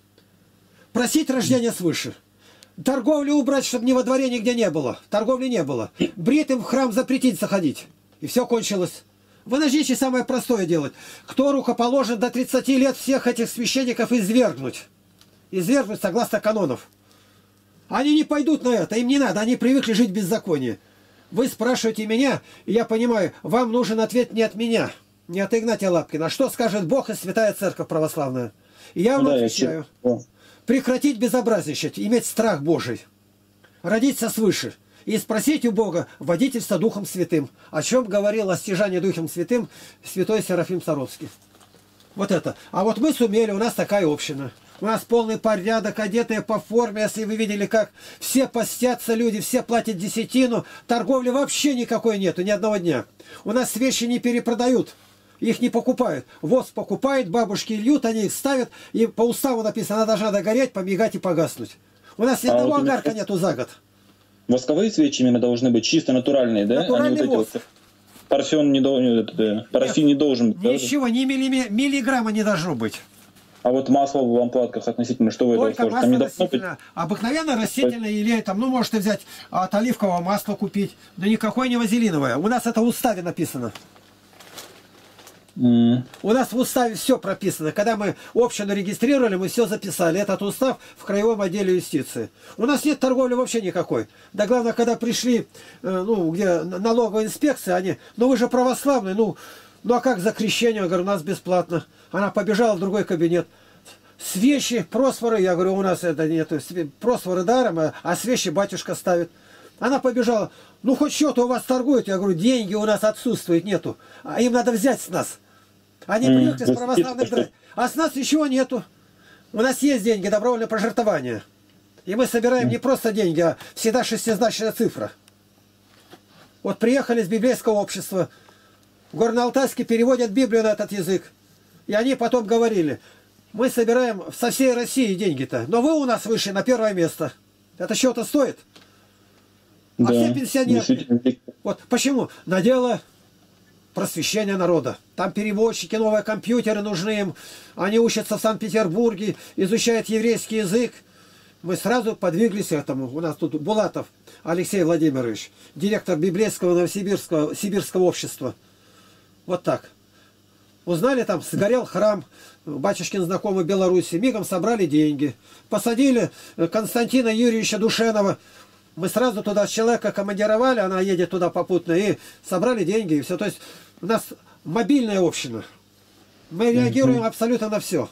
Speaker 1: Просить рождения свыше. Торговлю убрать, чтобы ни во дворе нигде не было. Торговли не было. Бритым в храм запретить заходить. И все кончилось. Вы начните самое простое делать. Кто рукоположен до тридцати лет, всех этих священников извергнуть. Извергнуть согласно канонов. Они не пойдут на это, им не надо, они привыкли жить в беззаконии. Вы спрашиваете меня, и я понимаю, вам нужен ответ не от меня, не от Игнатия Лапкина. Что скажет Бог и Святая Церковь Православная? И я вам ну, отвечаю. Я... Прекратить безобразничать, иметь страх Божий. Родиться свыше. И спросить у Бога водительство Духом Святым. О чем говорил о стяжании Духом Святым святой Серафим Саровский. Вот это. А вот мы сумели, у нас такая община. У нас полный порядок, одетые по форме. Если вы видели, как все постятся люди, все платят десятину. Торговли вообще никакой нету, ни одного дня. У нас вещи не перепродают. Их не покупают. ВОЗ покупает, бабушки льют, они их ставят. И по уставу написано, она должна догореть, помигать и погаснуть. У нас ни
Speaker 2: А
Speaker 1: одного
Speaker 2: вот
Speaker 1: огарка
Speaker 2: именно...
Speaker 1: нету за год.
Speaker 2: Восковые свечи именно должны быть чисто натуральные, да?
Speaker 1: Натуральный
Speaker 2: Они вот
Speaker 1: воск.
Speaker 2: эти вот... Парфен не должен, парафин не должен быть.
Speaker 1: Ничего, ни миллиме... миллиграмма не должно быть.
Speaker 2: А вот масло в лампадках относительно, что вы
Speaker 1: Только
Speaker 2: это
Speaker 1: масло
Speaker 2: не
Speaker 1: растительное. Обыкновенно растительное или там, ну, можете взять от оливкового масла купить, но никакое не вазелиновое. У нас это в уставе написано.
Speaker 2: Mm.
Speaker 1: У нас в уставе все прописано. Когда мы общину регистрировали, мы все записали. Этот устав в краевом отделе юстиции. У нас нет торговли вообще никакой. Да главное, когда пришли, ну, где налоговая инспекция, они, ну вы же православные, ну, ну а как за крещение? Я говорю, у нас бесплатно. Она побежала в другой кабинет. Свечи, просфоры, я говорю, у нас это нет. Просфоры даром, а свечи батюшка ставит. Она побежала. Ну, хоть что-то у вас торгуют. Я говорю, деньги у нас отсутствуют, нету. А им надо взять с нас. Они
Speaker 2: Mm.
Speaker 1: привыкли с православных драть. А с нас ничего нету. У нас есть деньги, добровольное пожертвование. И мы собираем mm. не просто деньги, а всегда шестизначная цифра. Вот приехали с библейского общества. В Горно-Алтайске переводят Библию на этот язык. И они потом говорили, мы собираем со всей России деньги-то, но вы у нас вышли на первое место. Это чего-то стоит? А
Speaker 2: Да,
Speaker 1: все пенсионеры. Вот почему? На дело просвещения народа. Там переводчики, новые компьютеры нужны им. Они учатся в Санкт-Петербурге, изучают еврейский язык. Мы сразу подвиглись к этому. У нас тут Булатов Алексей Владимирович, директор библейского новосибирского сибирского общества. Вот так. Узнали, там сгорел храм, батюшкин знакомый в Беларуси. Мигом собрали деньги. Посадили Константина Юрьевича Душенова. Мы сразу туда человека командировали, она едет туда попутно, и собрали деньги, и все. То есть у нас мобильная община. Мы реагируем mm-hmm. абсолютно на все.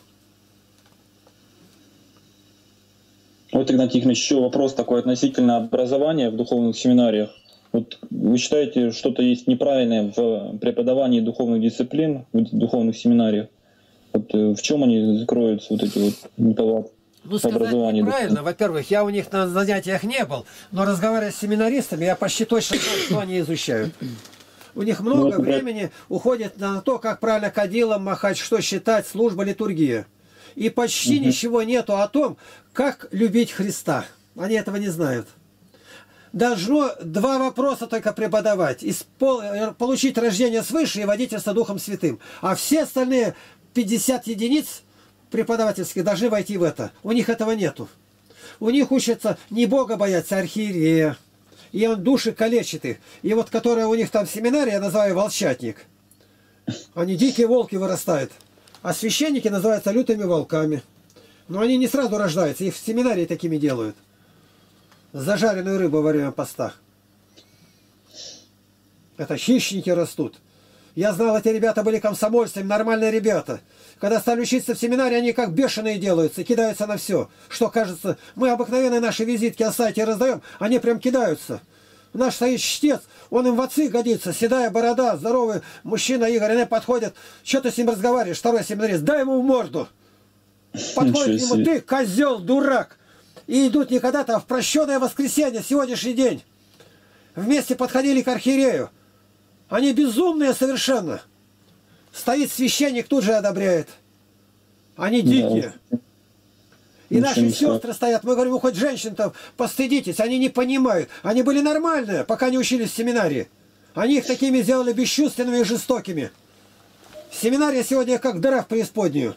Speaker 2: Вот, Игнатий Тихонович, еще вопрос такой относительно образования в духовных семинариях. Вот вы считаете, что-то есть неправильное в преподавании духовных дисциплин, в духовных семинариях? Вот в чем они закроются, вот эти вот неполадки?
Speaker 1: Ну, сказать неправильно. Во-первых, я у них на занятиях не был, но разговаривая с семинаристами, я почти точно знаю, что они изучают. У них много ну, времени уходит на то, как правильно кадилом махать, что считать, служба, литургия. И почти угу. ничего нету о том, как любить Христа. Они этого не знают. Должно два вопроса только преподавать. Испол... Получить рождение свыше и водительство Духом Святым. А все остальные пятьдесят единиц преподавательские должны войти в это. У них этого нету. У них учатся не Бога бояться, а архиерея. И он души калечит их. И вот, которая у них там в семинаре, я называю волчатник. Они дикие волки вырастают. А священники называются лютыми волками. Но они не сразу рождаются. Их в семинарии такими делают. Зажаренную рыбу во время поста. Это хищники растут. Я знал, эти ребята были комсомольцами, нормальные ребята. Когда стали учиться в семинаре, они как бешеные делаются, кидаются на все. Что кажется, мы обыкновенные наши визитки о сайте раздаем, они прям кидаются. Наш стоит чтец, он им в отцы годится, седая борода, здоровый мужчина Игорь, они подходят. Что ты с ним разговариваешь, второй семинарист, дай ему в морду. Подходит к нему, ты козел, дурак. И идут не когда-то, а в прощенное воскресенье, сегодняшний день. Вместе подходили к архиерею. Они безумные совершенно. Стоит священник, тут же одобряет. Они дикие. И наши сестры стоят. Мы говорим, вы хоть женщин-то постыдитесь. Они не понимают. Они были нормальные, пока не учились в семинарии. Они их такими сделали бесчувственными и жестокими. Семинария сегодня как дыра в преисподнюю.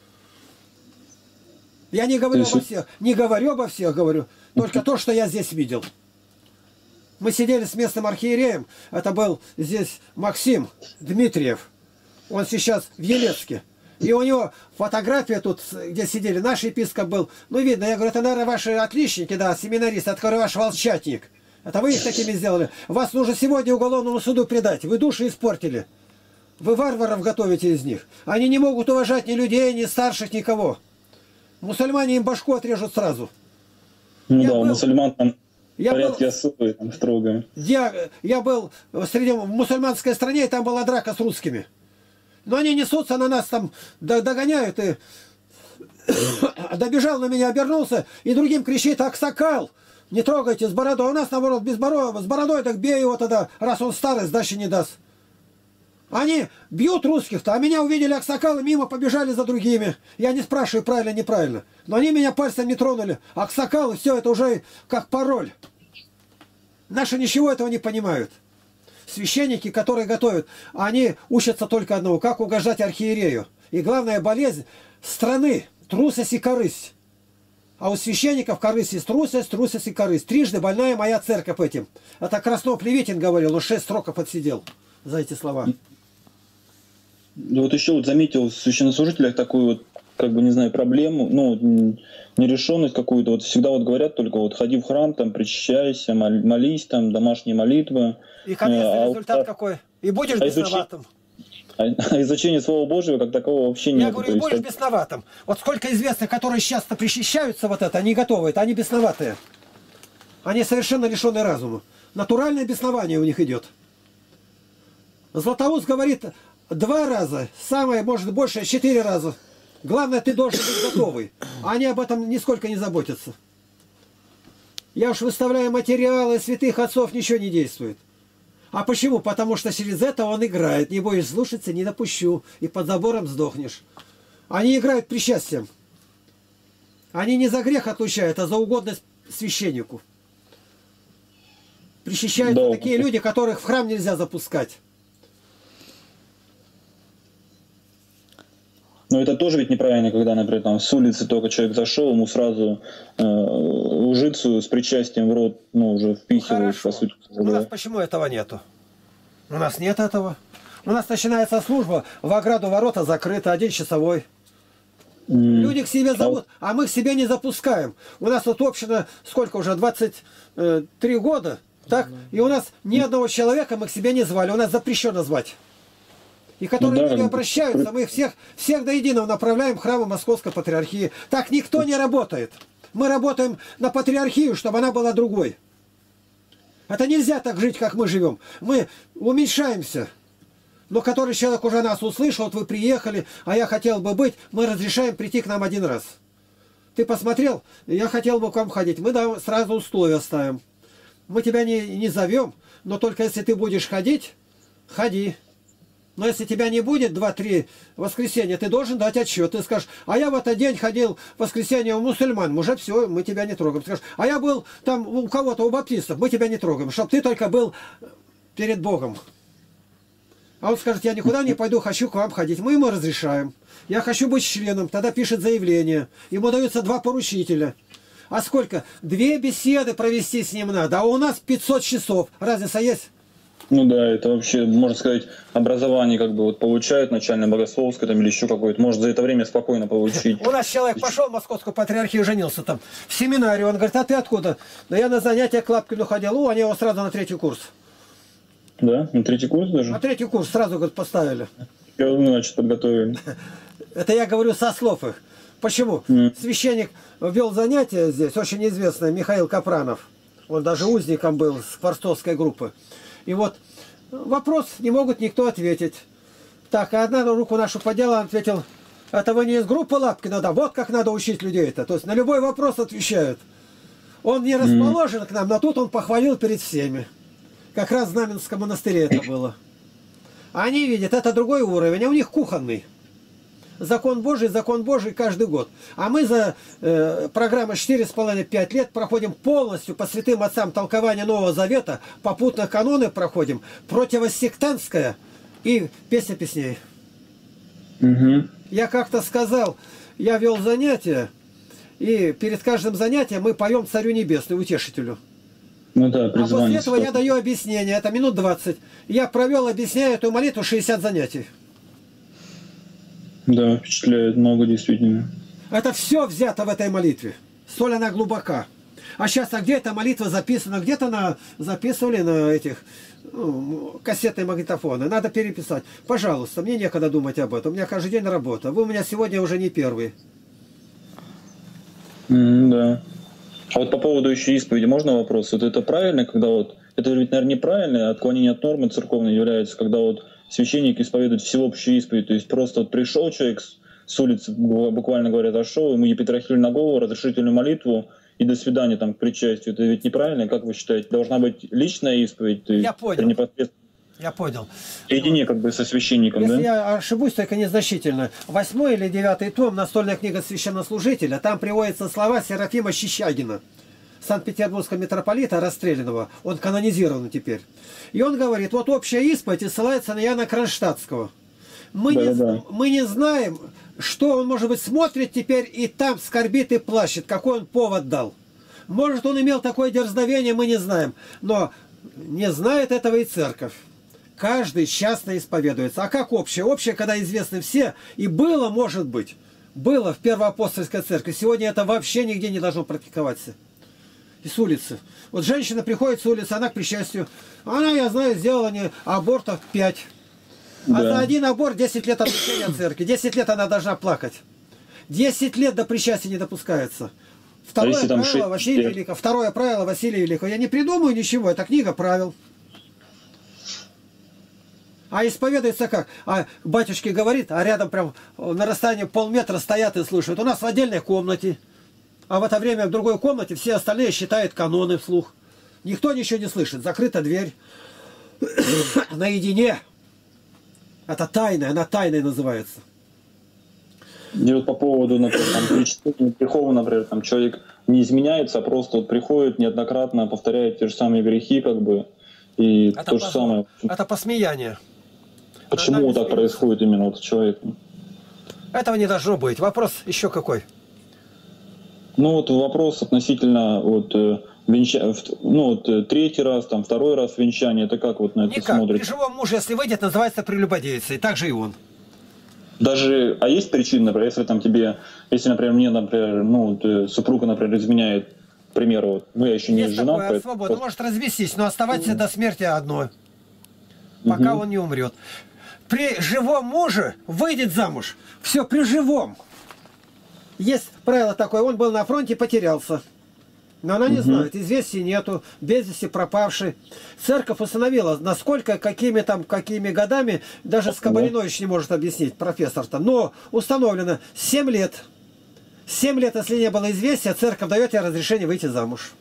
Speaker 1: Я не говорю обо всех. Не говорю обо всех, говорю. Только то, что я здесь видел. Мы сидели с местным архиереем. Это был здесь Максим Дмитриев. Он сейчас в Елецке. И у него фотография тут, где сидели, наш епископ был. Ну, видно, я говорю, это, наверное, ваши отличники, да, семинаристы, это, говорю, ваш волчатник. Это вы их такими сделали. Вас нужно сегодня уголовному суду предать. Вы души испортили. Вы варваров готовите из них. Они не могут уважать ни людей, ни старших, никого. Мусульмане им башку отрежут сразу.
Speaker 2: Ну я да, был... мусульман там...
Speaker 1: Я
Speaker 2: порядке
Speaker 1: был,
Speaker 2: особые, там, строго.
Speaker 1: Я, я был среди, в мусульманской стране, и там была драка с русскими. Но они несутся на нас, там догоняют. И Добежал на меня, обернулся, и другим кричит: «Аксакал! Не трогайте с бородой!» У нас, наоборот, без бородой, с бородой, так бей его тогда, раз он старый, сдачи не даст. Они бьют русских-то, а меня увидели аксакалы, мимо побежали за другими. Я не спрашиваю, правильно, неправильно. Но они меня пальцем не тронули. Аксакалы, все это уже как пароль. Наши ничего этого не понимают. Священники, которые готовят, они учатся только одному: как угождать архиерею. И главная болезнь страны – трусость и корысть. А у священников корысть есть трусость, трусость и корысть. Трижды больная моя церковь этим. Это Краснов Левитин говорил, он шесть сроков отсидел за эти слова.
Speaker 2: Вот еще вот заметил в священнослужителях такую вот, как бы, не знаю, проблему, ну, нерешенность какую-то. Вот всегда вот говорят только вот ходи в храм, там, причащайся, молись, там, домашние молитвы.
Speaker 1: И конечный
Speaker 2: а,
Speaker 1: результат
Speaker 2: а,
Speaker 1: какой? И будешь
Speaker 2: а
Speaker 1: бесноватым.
Speaker 2: А изучение Слова Божьего как такового вообще нет.
Speaker 1: Я говорю, и будешь
Speaker 2: есть...
Speaker 1: бесноватым. Вот сколько известных, которые часто причащаются вот это, они готовы, это они бесноватые. Они совершенно лишенные разума. Натуральное беснование у них идет. Златоуст говорит два раза, самое, может, больше, четыре раза. Главное, ты должен быть готовый. А они об этом нисколько не заботятся. Я уж выставляю материалы святых отцов, ничего не действует. А почему? Потому что через это он играет. Не будешь слушаться, не допущу. И под забором сдохнешь. Они играют причастием. Они не за грех отлучают, а за угодность священнику. Причащаются да. такие люди, которых в храм нельзя запускать.
Speaker 2: Но это тоже ведь неправильно, когда, например, там с улицы только человек зашел, ему сразу э, лжицу с причастием в рот, ну, уже впихивают,
Speaker 1: ну,
Speaker 2: по сути.
Speaker 1: У нас почему этого нету? У нас нет этого. У нас начинается служба, в ограду ворота закрыты, один часовой. Mm. Люди к себе зовут, а мы к себе не запускаем. У нас вот община, сколько уже, двадцать три года, так? И у нас ни одного человека мы к себе не звали, у нас запрещено звать. И которые да, люди обращаются, мы их всех, всех до единого направляем в храмы Московской Патриархии. Так никто не работает. Мы работаем на Патриархию, чтобы она была другой. Это нельзя так жить, как мы живем. Мы уменьшаемся. Но который человек уже нас услышал, вот вы приехали, а я хотел бы быть, мы разрешаем прийти к нам один раз. Ты посмотрел, я хотел бы к вам ходить. Мы да, сразу условия ставим. Мы тебя не, не зовем, но только если ты будешь ходить, ходи. Но если тебя не будет два-три воскресенья, ты должен дать отчет. Ты скажешь, а я в этот день ходил в воскресенье у мусульман, уже все, мы тебя не трогаем. Ты скажешь, а я был там у кого-то, у баптистов, мы тебя не трогаем, чтобы ты только был перед Богом. А он скажет, я никуда не пойду, хочу к вам ходить. Мы ему разрешаем. Я хочу быть членом, тогда пишет заявление. Ему даются два поручителя. А сколько? Две беседы провести с ним надо, а у нас пятьсот часов. Разница есть?
Speaker 2: Ну да, это вообще, можно сказать, образование как бы вот получает начальное богословское там или еще какое-то, может за это время спокойно получить.
Speaker 1: У нас человек пошел в Московскую Патриархию, женился там в семинарию, он говорит, а ты откуда? Да я на занятия к Лапкину ходил, у, они его сразу на третий курс.
Speaker 2: Да, на третий курс даже?
Speaker 1: На третий курс сразу, говорит, поставили.
Speaker 2: Я, значит, подготовили. Это
Speaker 1: я говорю со слов их. Почему? Mm. Священник вел занятия здесь, очень известный, Михаил Капранов. Он даже узником был с Хворстовской группы. И вот вопрос не могут никто ответить. Так, а одна руку нашу подняла, он ответил, это вы не из группы Лапкина, да, вот как надо учить людей-то. То есть на любой вопрос отвечают. Он не расположен к нам, но тут он похвалил перед всеми. Как раз в Знаменском монастыре это было. Они видят, это другой уровень, а у них кухонный. Закон Божий, закон Божий каждый год. А мы за э, программу четыре с половиной — пять лет проходим полностью по святым отцам толкование Нового Завета, попутно каноны проходим, противосектантское и песня песней.
Speaker 2: Угу.
Speaker 1: Я как-то сказал, я вел занятия, и перед каждым занятием мы поем Царю Небесному, Утешителю.
Speaker 2: Ну да,
Speaker 1: а после этого я даю объяснение, это минут двадцать. Я провел, объясняю эту молитву шестьдесят занятий.
Speaker 2: Да, впечатляет много действительно.
Speaker 1: Это все взято в этой молитве. Столь она глубока. А сейчас, а где эта молитва записана? Где-то на записывали на этих ну, кассетные магнитофоны. Надо переписать. Пожалуйста, мне некогда думать об этом. У меня каждый день работа. Вы у меня сегодня уже не первый.
Speaker 2: Mm, да. А вот по поводу еще исповеди можно вопрос? Вот это правильно, когда вот... Это ведь, наверное, неправильно, отклонение от нормы церковной является, когда вот священник исповедует всеобщую исповедь. То есть просто вот пришел человек с, с улицы, буквально говоря, зашел, ему епитрахиль на голову, разрешительную молитву и до свидания там к причастию. Это ведь неправильно, как вы считаете? Должна быть личная исповедь? То есть
Speaker 1: Я понял.
Speaker 2: Непосредственно...
Speaker 1: Я понял.
Speaker 2: Наедине как бы со священником,
Speaker 1: Если
Speaker 2: да?
Speaker 1: я ошибусь, только незначительно. Восьмой или девятый том, настольная книга священнослужителя, там приводятся слова Серафима Щищагина, санкт-петербургского митрополита, расстрелянного. Он канонизирован теперь. И он говорит, вот общая исповедь и ссылается на Яна Кронштадтского. Мы,
Speaker 2: да,
Speaker 1: не,
Speaker 2: да.
Speaker 1: мы не знаем, что он, может быть, смотрит теперь и там скорбит и плачет, какой он повод дал. Может, он имел такое дерзновение, мы не знаем. Но не знает этого и церковь. Каждый часто исповедуется. А как общее? Общее, когда известны все. И было, может быть, было в Первоапостольской церкви. Сегодня это вообще нигде не должно практиковаться. И с улицы. Вот женщина приходит с улицы, она к причастию. Она, я знаю, сделала не абортов пять. А
Speaker 2: Да.
Speaker 1: за один аборт десять лет отречения от церкви. десять лет она должна плакать. десять лет до причастия не допускается. Второе,
Speaker 2: а
Speaker 1: правило
Speaker 2: шесть
Speaker 1: Василия
Speaker 2: лет?
Speaker 1: Великого. Второе правило Василия Великого. Я не придумаю ничего, это книга правил. А исповедуется как? А батюшке говорит, а рядом прям на расстоянии полметра стоят и слушают. У нас в отдельной комнате. А в это время в другой комнате все остальные считают каноны вслух. Никто ничего не слышит. Закрыта дверь. Наедине. Это тайна, она тайной называется.
Speaker 2: И вот по поводу, например, там, причастия грехов, например, там человек не изменяется, а просто вот приходит неоднократно, повторяет те же самые грехи, как бы, и
Speaker 1: Это
Speaker 2: то же
Speaker 1: позор.
Speaker 2: самое.
Speaker 1: Это посмеяние.
Speaker 2: Почему
Speaker 1: Она
Speaker 2: вот так
Speaker 1: смеется.
Speaker 2: происходит именно вот с человеком?
Speaker 1: Этого не должно быть. Вопрос еще какой?
Speaker 2: Ну вот вопрос относительно вот, э, венча... ну, вот э, третий раз, там, второй раз венчание, это как вот на это
Speaker 1: Никак. При
Speaker 2: смотрите?
Speaker 1: живом муже, если выйдет, называется прелюбодейцей. Так же и он.
Speaker 2: Даже, а есть причины, например, если там тебе, если, например, мне, например, ну, вот, э, супруга, например, изменяет, к примеру, вот, ну, я еще не
Speaker 1: Есть
Speaker 2: жена,
Speaker 1: такое,
Speaker 2: поэтому-
Speaker 1: свобода. Может развестись, но оставаться до смерти одной. Пока
Speaker 2: Мгм.
Speaker 1: он не умрет. При живом муже выйдет замуж. Все, при живом. Есть правило такое, он был на фронте, потерялся. Но она не
Speaker 2: Мгм.
Speaker 1: знает, известий нету, без вести пропавший. Церковь установила, насколько, какими там, какими годами, даже Скоборинович не может объяснить, профессор-то. Но установлено семь лет. семь лет, если не было известия, церковь дает тебе разрешение выйти замуж.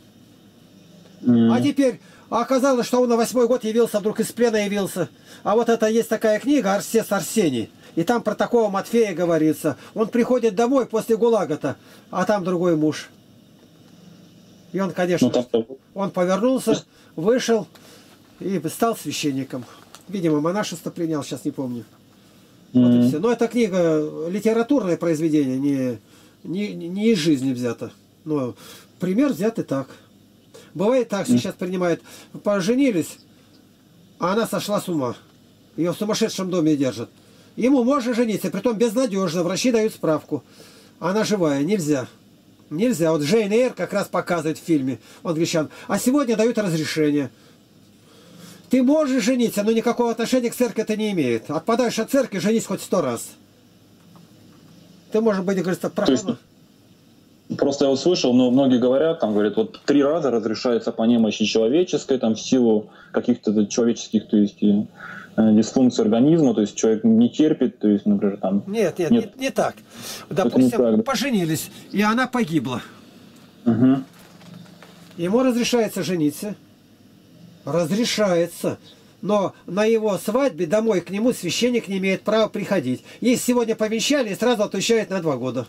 Speaker 2: М.
Speaker 1: А теперь а оказалось, что он на восьмой год явился, вдруг из плена явился. А вот это есть такая книга «Арсес Арсений». И там про такого Матфея говорится. Он приходит домой после ГУЛАГа-то, а там другой муж. И он, конечно,
Speaker 2: Ну, там-то-
Speaker 1: он повернулся, вышел и стал священником. Видимо, монашество принял, сейчас не помню. Вот и
Speaker 2: М.
Speaker 1: все. Но эта книга литературное произведение, не, не, не из жизни взято. Но пример взят и так. Бывает так, сейчас принимают, поженились, а она сошла с ума. Ее в сумасшедшем доме держат. Ему можно жениться, притом безнадежно, врачи дают справку. Она живая, нельзя. Нельзя. Вот Джейн Эйр как раз показывает в фильме англичан. А сегодня дают разрешение. Ты можешь жениться, но никакого отношения к церкви это не имеет. Отпадаешь от церкви, женись хоть сто раз. Ты, может быть, говорится,
Speaker 2: То есть,
Speaker 1: прохладно.
Speaker 2: просто я вот слышал, но многие говорят, там говорят, вот три раза разрешается по немощи человеческой, там в силу каких-то человеческих, то есть э, дисфункций организма, то есть человек не терпит, то есть, например, там...
Speaker 1: Нет, нет,
Speaker 2: Нет.
Speaker 1: Не, не так.
Speaker 2: не
Speaker 1: Допустим,
Speaker 2: так, да.
Speaker 1: поженились, и она погибла.
Speaker 2: Мгм.
Speaker 1: Ему разрешается жениться. Разрешается. Но на его свадьбе домой к нему священник не имеет права приходить. Если сегодня повенчали, сразу отвечает на два года.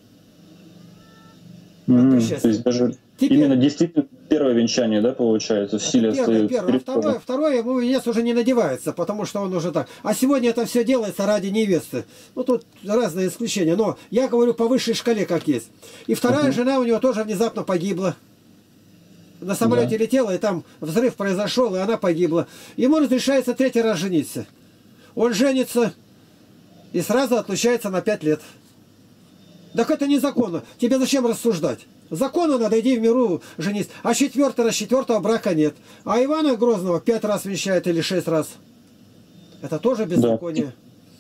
Speaker 2: М,
Speaker 1: причастие.
Speaker 2: То есть даже
Speaker 1: Теперь-
Speaker 2: именно действительно первое венчание, да, получается, в силе
Speaker 1: Первое,
Speaker 2: своей
Speaker 1: первое. А второе, второе ему венец уже не надевается, потому что он уже так. А сегодня это все делается ради невесты. Ну, тут разные исключения. Но я говорю по высшей шкале, как есть. И вторая
Speaker 2: Мгм.
Speaker 1: жена у него тоже внезапно погибла. На самолете
Speaker 2: Да.
Speaker 1: летела, и там взрыв произошел, и она погибла. Ему разрешается третий раз жениться. Он женится и сразу отлучается на пять лет. Так это незаконно. Тебе зачем рассуждать? Закону надо, иди в миру женись. А четвертый раз, четвертого брака нет. А Ивана Грозного пять раз венчает или шесть раз. Это тоже беззаконие.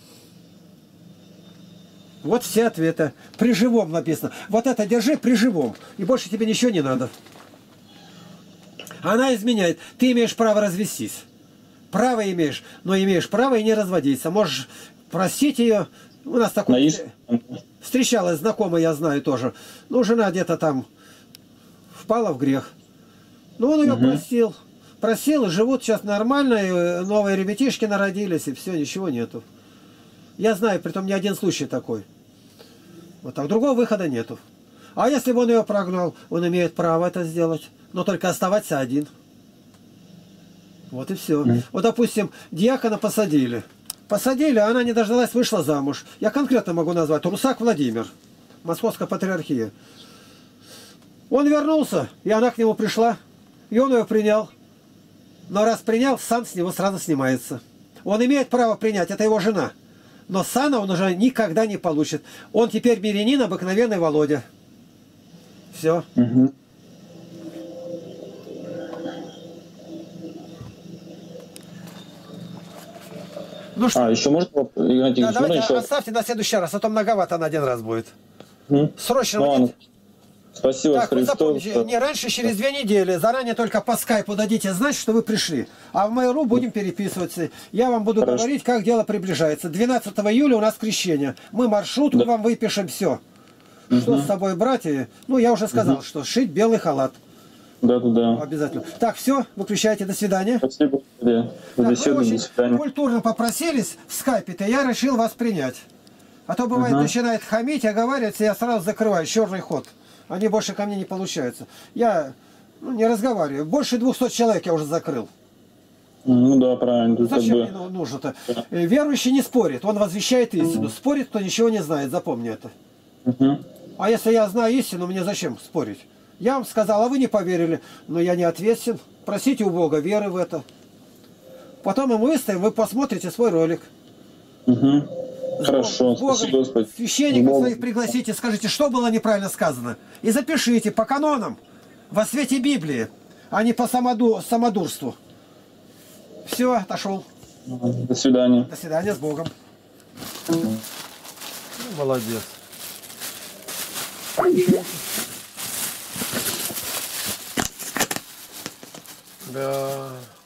Speaker 1: Вот все ответы. При живом написано. Вот это держи при живом. И больше тебе ничего не надо. Она изменяет. Ты имеешь право развестись. Право имеешь, но имеешь право и не разводиться. Можешь простить ее У нас
Speaker 2: На
Speaker 1: такой
Speaker 2: ист-
Speaker 1: встречалась знакомая, я знаю тоже. Ну, жена где-то там впала в грех. Ну, он ее
Speaker 2: Мгм.
Speaker 1: простил. Простил, и живут сейчас нормально, и новые ребятишки народились, и все, ничего нету. Я знаю, притом не один случай такой. Вот так, другого выхода нету. А если бы он ее прогнал, он имеет право это сделать, но только оставаться один. Вот и все.
Speaker 2: Мгм.
Speaker 1: Вот, допустим, диакона посадили. Посадили, а она не дождалась, вышла замуж. Я конкретно могу назвать. Русак Владимир. Московская патриархия. Он вернулся, и она к нему пришла. И он ее принял. Но раз принял, сан с него сразу снимается. Он имеет право принять, это его жена. Но сана он уже никогда не получит. Он теперь мирянин, обыкновенный Володя. Все.
Speaker 2: Мгм.
Speaker 1: Ну что,
Speaker 2: А, еще можно, вопрос? Игнатий
Speaker 1: да,
Speaker 2: Игоревич, можно
Speaker 1: давайте
Speaker 2: еще?
Speaker 1: оставьте на следующий раз, а то многовато на один раз будет.
Speaker 2: Мгм.
Speaker 1: Срочно
Speaker 2: Ну, ладно.
Speaker 1: нет?
Speaker 2: Спасибо,
Speaker 1: Так, вы
Speaker 2: Христос.
Speaker 1: запомните, не раньше, через две недели. Заранее только по скайпу дадите знать, что вы пришли. А в Mail.ru будем переписываться. Я вам буду
Speaker 2: Хорошо.
Speaker 1: говорить, как дело приближается. двенадцатого июля у нас крещение. Мы маршрутку
Speaker 2: Да.
Speaker 1: вам выпишем, все. Что
Speaker 2: Мгм.
Speaker 1: с собой брать? И- Ну, я уже сказал, что шить белый халат.
Speaker 2: Да-да-да.
Speaker 1: Обязательно. Так, все, выключайте, до свидания.
Speaker 2: Спасибо. Да.
Speaker 1: Так,
Speaker 2: До
Speaker 1: вы
Speaker 2: беседы,
Speaker 1: очень
Speaker 2: до свидания.
Speaker 1: культурно попросились в скайпе-то, я решил вас принять. А то бывает,
Speaker 2: Ага.
Speaker 1: начинает хамить, оговариваться, я сразу закрываю, черный ход. Они больше ко мне не получаются. Я ну, не разговариваю. Больше двухсот человек я уже закрыл.
Speaker 2: Ну да, правильно.
Speaker 1: Ну,
Speaker 2: Тут как
Speaker 1: зачем
Speaker 2: бы...
Speaker 1: мне ну- нужно-то? Э, Верующий не спорит, он возвещает истину. Спорит, кто ничего не знает, запомни это.
Speaker 2: Мгм.
Speaker 1: А если я знаю истину, мне зачем спорить? Я вам сказал, а вы не поверили. Но я не ответственен. Просите у Бога веры в это. Потом мы выставим, вы посмотрите свой ролик.
Speaker 2: Мгм.
Speaker 1: С
Speaker 2: Хорошо,
Speaker 1: Богом,
Speaker 2: спасибо, Господи.
Speaker 1: священников
Speaker 2: Богом.
Speaker 1: своих пригласите, скажите, что было неправильно сказано. И запишите по канонам, во свете Библии, а не по самоду, самодурству. Все, отошел.
Speaker 2: До свидания.
Speaker 1: До свидания, с Богом. Ну, молодец. Да.